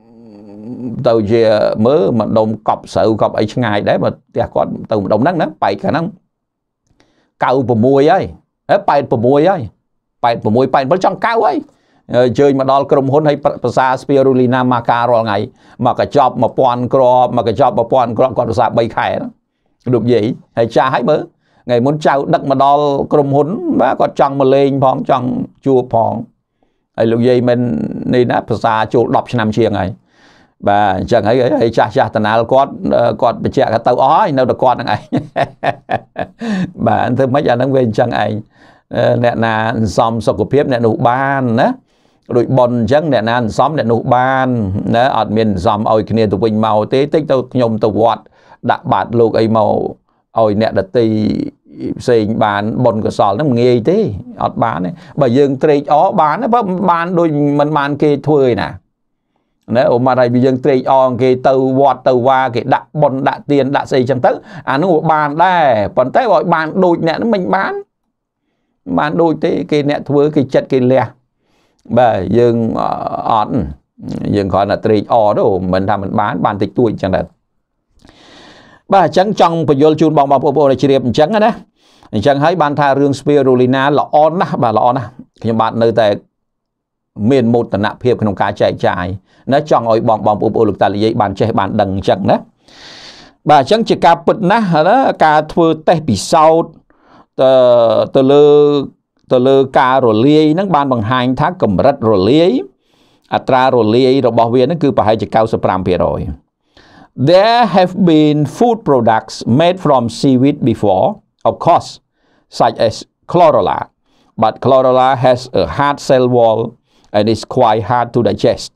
tàu về mới mà đồng cọp sợ cọp ấy ngày đấy mà còn tàu đồng nắng đó bảy khả năng cao của mùi ấy bảy của mùi ấy bảy của mùi bảy vẫn trong cao ấy chơi mà đo cầm hôn hay pasa spirulina maca rồi ngày mà cái job mà pon cro mà cái job mà pon cro còn pasa bay khải đó được gì hay cha hết mới ngày muốn trao đất mà đo cầm hôn và còn trong mà lên phong trong chua phong hay lúc gì mình nên á pasa chua đọc năm chiêng này và chẳng ấy ấy cha cha tận nào con con bị chạy cái tàu ói đâu được con này bà anh thứ mấy giờ nó về chẳng ấy nè là xóm sọc của phép nè nụ ban á đội bồn chẳng nè là xóm nè nụ ban nè ở miền xóm ôi kia tụi mình màu tế tích tao nhom tao vọt đã bạt lục ấy màu ôi nè đặt tì xình bàn bồn của sò nó nghề thế ọt bán ấy bởi dương trade ó bán nó bán đôi mình bán kia thuê nè nếu mà đây bây giờ trade on cái tàu vọt tàu qua cái đặt bồn đặt tiền đặt xây chẳng tới à nó bàn đây còn tới gọi bàn đôi nè nó mình bán bán đôi thế cái nè thuê cái chất cái lẹ bởi dương on dương gọi là trade on đó mình làm mình bán bàn tịch tuổi chẳng hạn bà chẳng trong bây giờ chun bong bong bong này chỉ đẹp chẳng á chẳng thấy bàn tha rương spirulina là on á bà là on á nhưng bạn nơi tại miền một tận nạp hiệpក្នុងការចែកចាយណាចង់ឲ្យបងបងប្អូនលោកតានិយាយបានចេះបានដឹងអញ្ចឹងណា bà chẳng chỉ cả bật ná đó cả thưa tê bị sau tờ tờ lơ tờ lơ cả rồi lia nó ban bằng hai tháng cầm rất rồi lia atra rồi lia rồi bảo vệ nó cứ phải chỉ cao số pram rồi. There have been food products made from seaweed before, of course, such as chlorella, but chlorella has a hard cell wall and is quite hard to digest.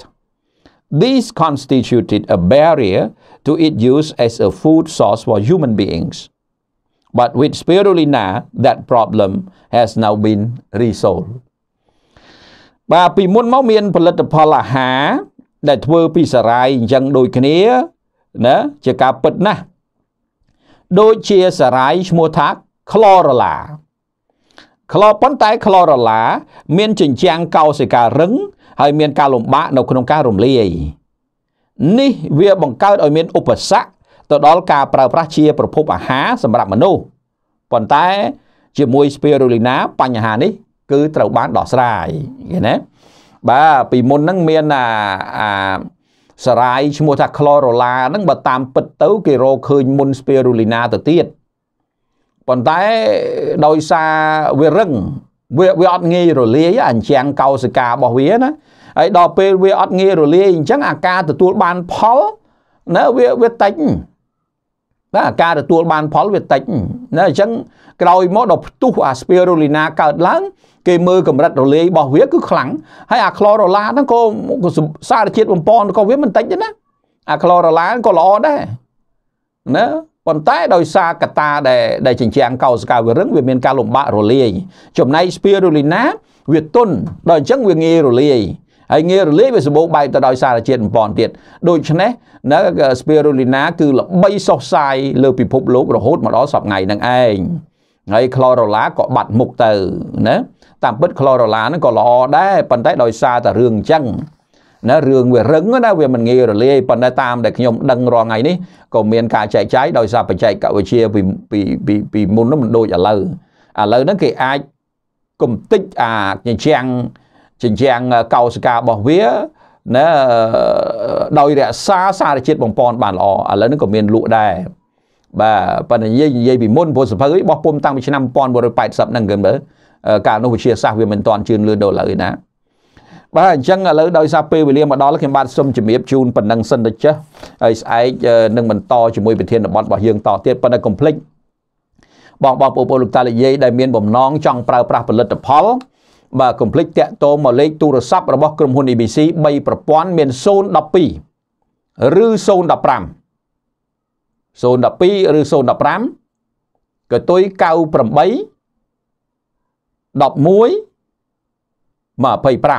This constituted a barrier to its use as a food source for human beings. But with spirulina, that problem has now been resolved. បាទពីមុនមកមានផលិតផលអាហារដែលធ្វើពីសារាយអញ្ចឹងដូចគ្នាណាជាការពិតណាស់ដូចជាសារាយឈ្មោះថា chlorella ក្លប៉ុន្តែ chlorella មានជញ្ជាំងកោសិការរឹងហើយមានការលំបាកនៅក្នុងការរំលាយនេះវាបង្កើតឲ្យមានឧបសគ្គទៅដល់ការប្រើប្រាស់ជាប្រភពអាហារសម្រាប់មនុស្សប៉ុន្តែជាមួយ spirulina បញ្ហានេះគឺត្រូវបានដោះស្រាយឃើញទេបាទពីមុនហ្នឹងមានអាអាសារាយឈ្មោះថា chlorella ហ្នឹងបើតាមពិតទៅគេរកឃើញមុន spirulina ទៅទៀតប៉ុន្តែដោយសារវារឹងវាវាអត់ងាយរលាយអញ្ចឹងកោសិការបស់វាណាហើយដល់ពេលវាអត់ងាយរលាយអញ្ចឹងអាការទទួលបានផលណាវាវាតិចបាទអាការទទួលបានផលវាតិចណាអញ្ចឹងក្រោយមកដល់ផ្ទុះអា spirulina កើតឡើងគេមើលកម្រិតរលាយរបស់វាគឺខ្លាំងហើយអា chlorella ហ្នឹងក៏សារជាតិបំពន់ក៏វាមិនតិចដែរណាអា chlorella ក៏ល្អដែរណាប៉ុន្តែដោយសារកត្តាដែលដែលជញ្ជាំងកោសិកាវារឹងវាមានការលំបាករលាយចំណែក spirulina វាទន់ដល់អញ្ចឹងវាងាយរលាយហើយងាយរលាយវាសម្បូរបែបទៅដោយសារជាតិបំពន់ទៀតដូច្នេះណា spirulina គឺល្បីសុសសាយលើពិភពលោករហូតមកដល់សប្តាហ៍ហ្នឹងឯងហើយ chlorella ក៏បាត់មុខទៅណាតាមពិត chlorella ហ្នឹងក៏ល្អដែរប៉ុន្តែដោយសារតែរឿងអញ្ចឹងណារឿងវារឹងណាវាមិនងាយរលាយប៉ុន្តែតាមដែលខ្ញុំដឹងរាល់ថ្ងៃនេះក៏មានការចែកចាយដោយសារបច្ចេកវិទ្យាពីពីពីពីមុននោះមិនដូចឥឡូវឥឡូវហ្នឹងគេអាចគំតិចអាជញ្ជាំងជញ្ជាំងកោសិការបស់វាណាដោយរក្សាសារជាតិបំពន់បានល្អឥឡូវហ្នឹងក៏មានលក់ដែរបាទប៉ុន្តែនិយាយនិយាយពីមុនព្រោះសភៅរបស់ពុំតាំងពីឆ្នាំmột nghìn chín trăm tám mươiហ្នឹងគេមើលកាលនោះវិទ្យាសាស្ត្រវាមិនទាន់ជឿនលឿនដល់ឥឡូវណាបាទអញ្ចឹងឥឡូវដោយសារពេលវេលាមកដល់ខ្ញុំបាទសូមជម្រាបជូនប៉ុណ្ណឹងសិនទៅចេះហើយស្អែកនឹងបន្តជាមួយប្រធានបទរបស់យើងតទៀតប៉ុន្តែកុំភ្លេចបងបងប្អូនលោកតានិយាយដែលមានបំណងចង់ប្រើប្រាស់ផលិតផលបាទកុំភ្លេចតាក់ទងមកលេខទូរស័ព្ទរបស់ក្រុមហ៊ុន អេ ប៊ី ស៊ី 3ប្រព័ន្ធមានศูนย์ một haiឬศูนย์ mộtห้าศูนย์ một haiឬศูนย์ mộtห้ากតុយเก้าแปด một một ยี่สิบห้าเก้าแปด một một ยี่สิบห้า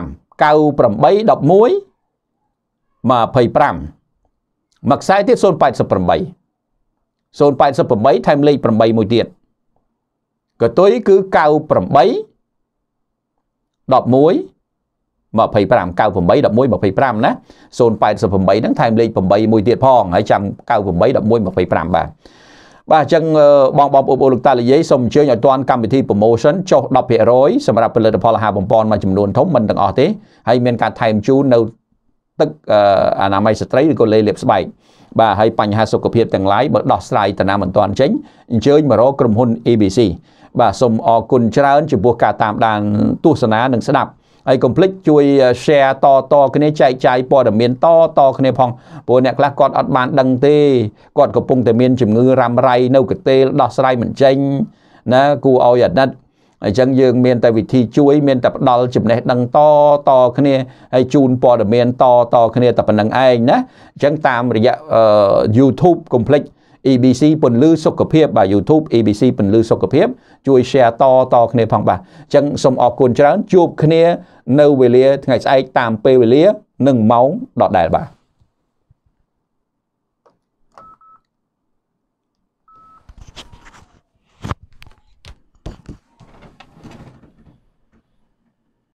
មកខ្សែទៀតศูนย์ แปด แปด ศูนย์ แปด แปดថែមលេខแปดមួយទៀតកតុយគឺเก้าแปด một một ยี่สิบห้าเก้าแปด một một ยี่สิบห้าណាศูนย์ แปด แปด ហ្នឹងថែមលេខแปดមួយទៀតផងហើយចាំเก้าแปด một một ยี่สิบห้าបាទបាទអញ្ចឹងបងបងប្អូនលោកតានិយាយសូមអញ្ជើញឲ្យតាន់កម្មវិធី promotion ចុះ ដប់ភាគរយ សម្រាប់ផលិតផលអាហារបំពន់មួយចំនួនធំមិនទាំងអស់ទេហើយមានការថែមជូននៅទឹកអនាម័យស្ត្រីឬក៏លេលាបស្បែកបាទហើយបញ្ហាសុខភាពទាំងឡាយបើដោះស្រាយតាណាមិនទាន់ចេញអញ្ជើញមករកក្រុមហ៊ុន អេ ប៊ី ស៊ី បាទសូមអរគុណច្រើនចំពោះការតាមដានទស្សនានិងស្ដាប់ហើយកុំភ្លេចជួយ share តតគ្នាចែកចាយព័ត៌មានតតគ្នាផងព្រោះអ្នកខ្លះគាត់អត់បានដឹងទេគាត់កំពុងតែមានជំងឺរ៉ាំរ៉ៃនៅកន្ទេលដោះស្រាយមិនចេញណាគួរឲ្យអាណិតអញ្ចឹងយើងមានតែវិធីជួយមានតែផ្ដល់ចំណេះដឹងតតគ្នាហើយជូនព័ត៌មានតតគ្នាតែប៉ុណ្្នឹងឯងណាអញ្ចឹងតាមរយៈ YouTube កុំភ្លេច អេ ប៊ី ស៊ី ពន្លឺសុខភាពបាទ YouTube អេ ប៊ី ស៊ី ពន្លឺសុខភាពជួយ share តតគ្នាផងបាទអញ្ចឹងសូមអរគុណច្រើនជួបគ្នានៅវេលាថ្ងៃស្អែកតាមពេលវេលានិងម៉ោងដដែលបាទ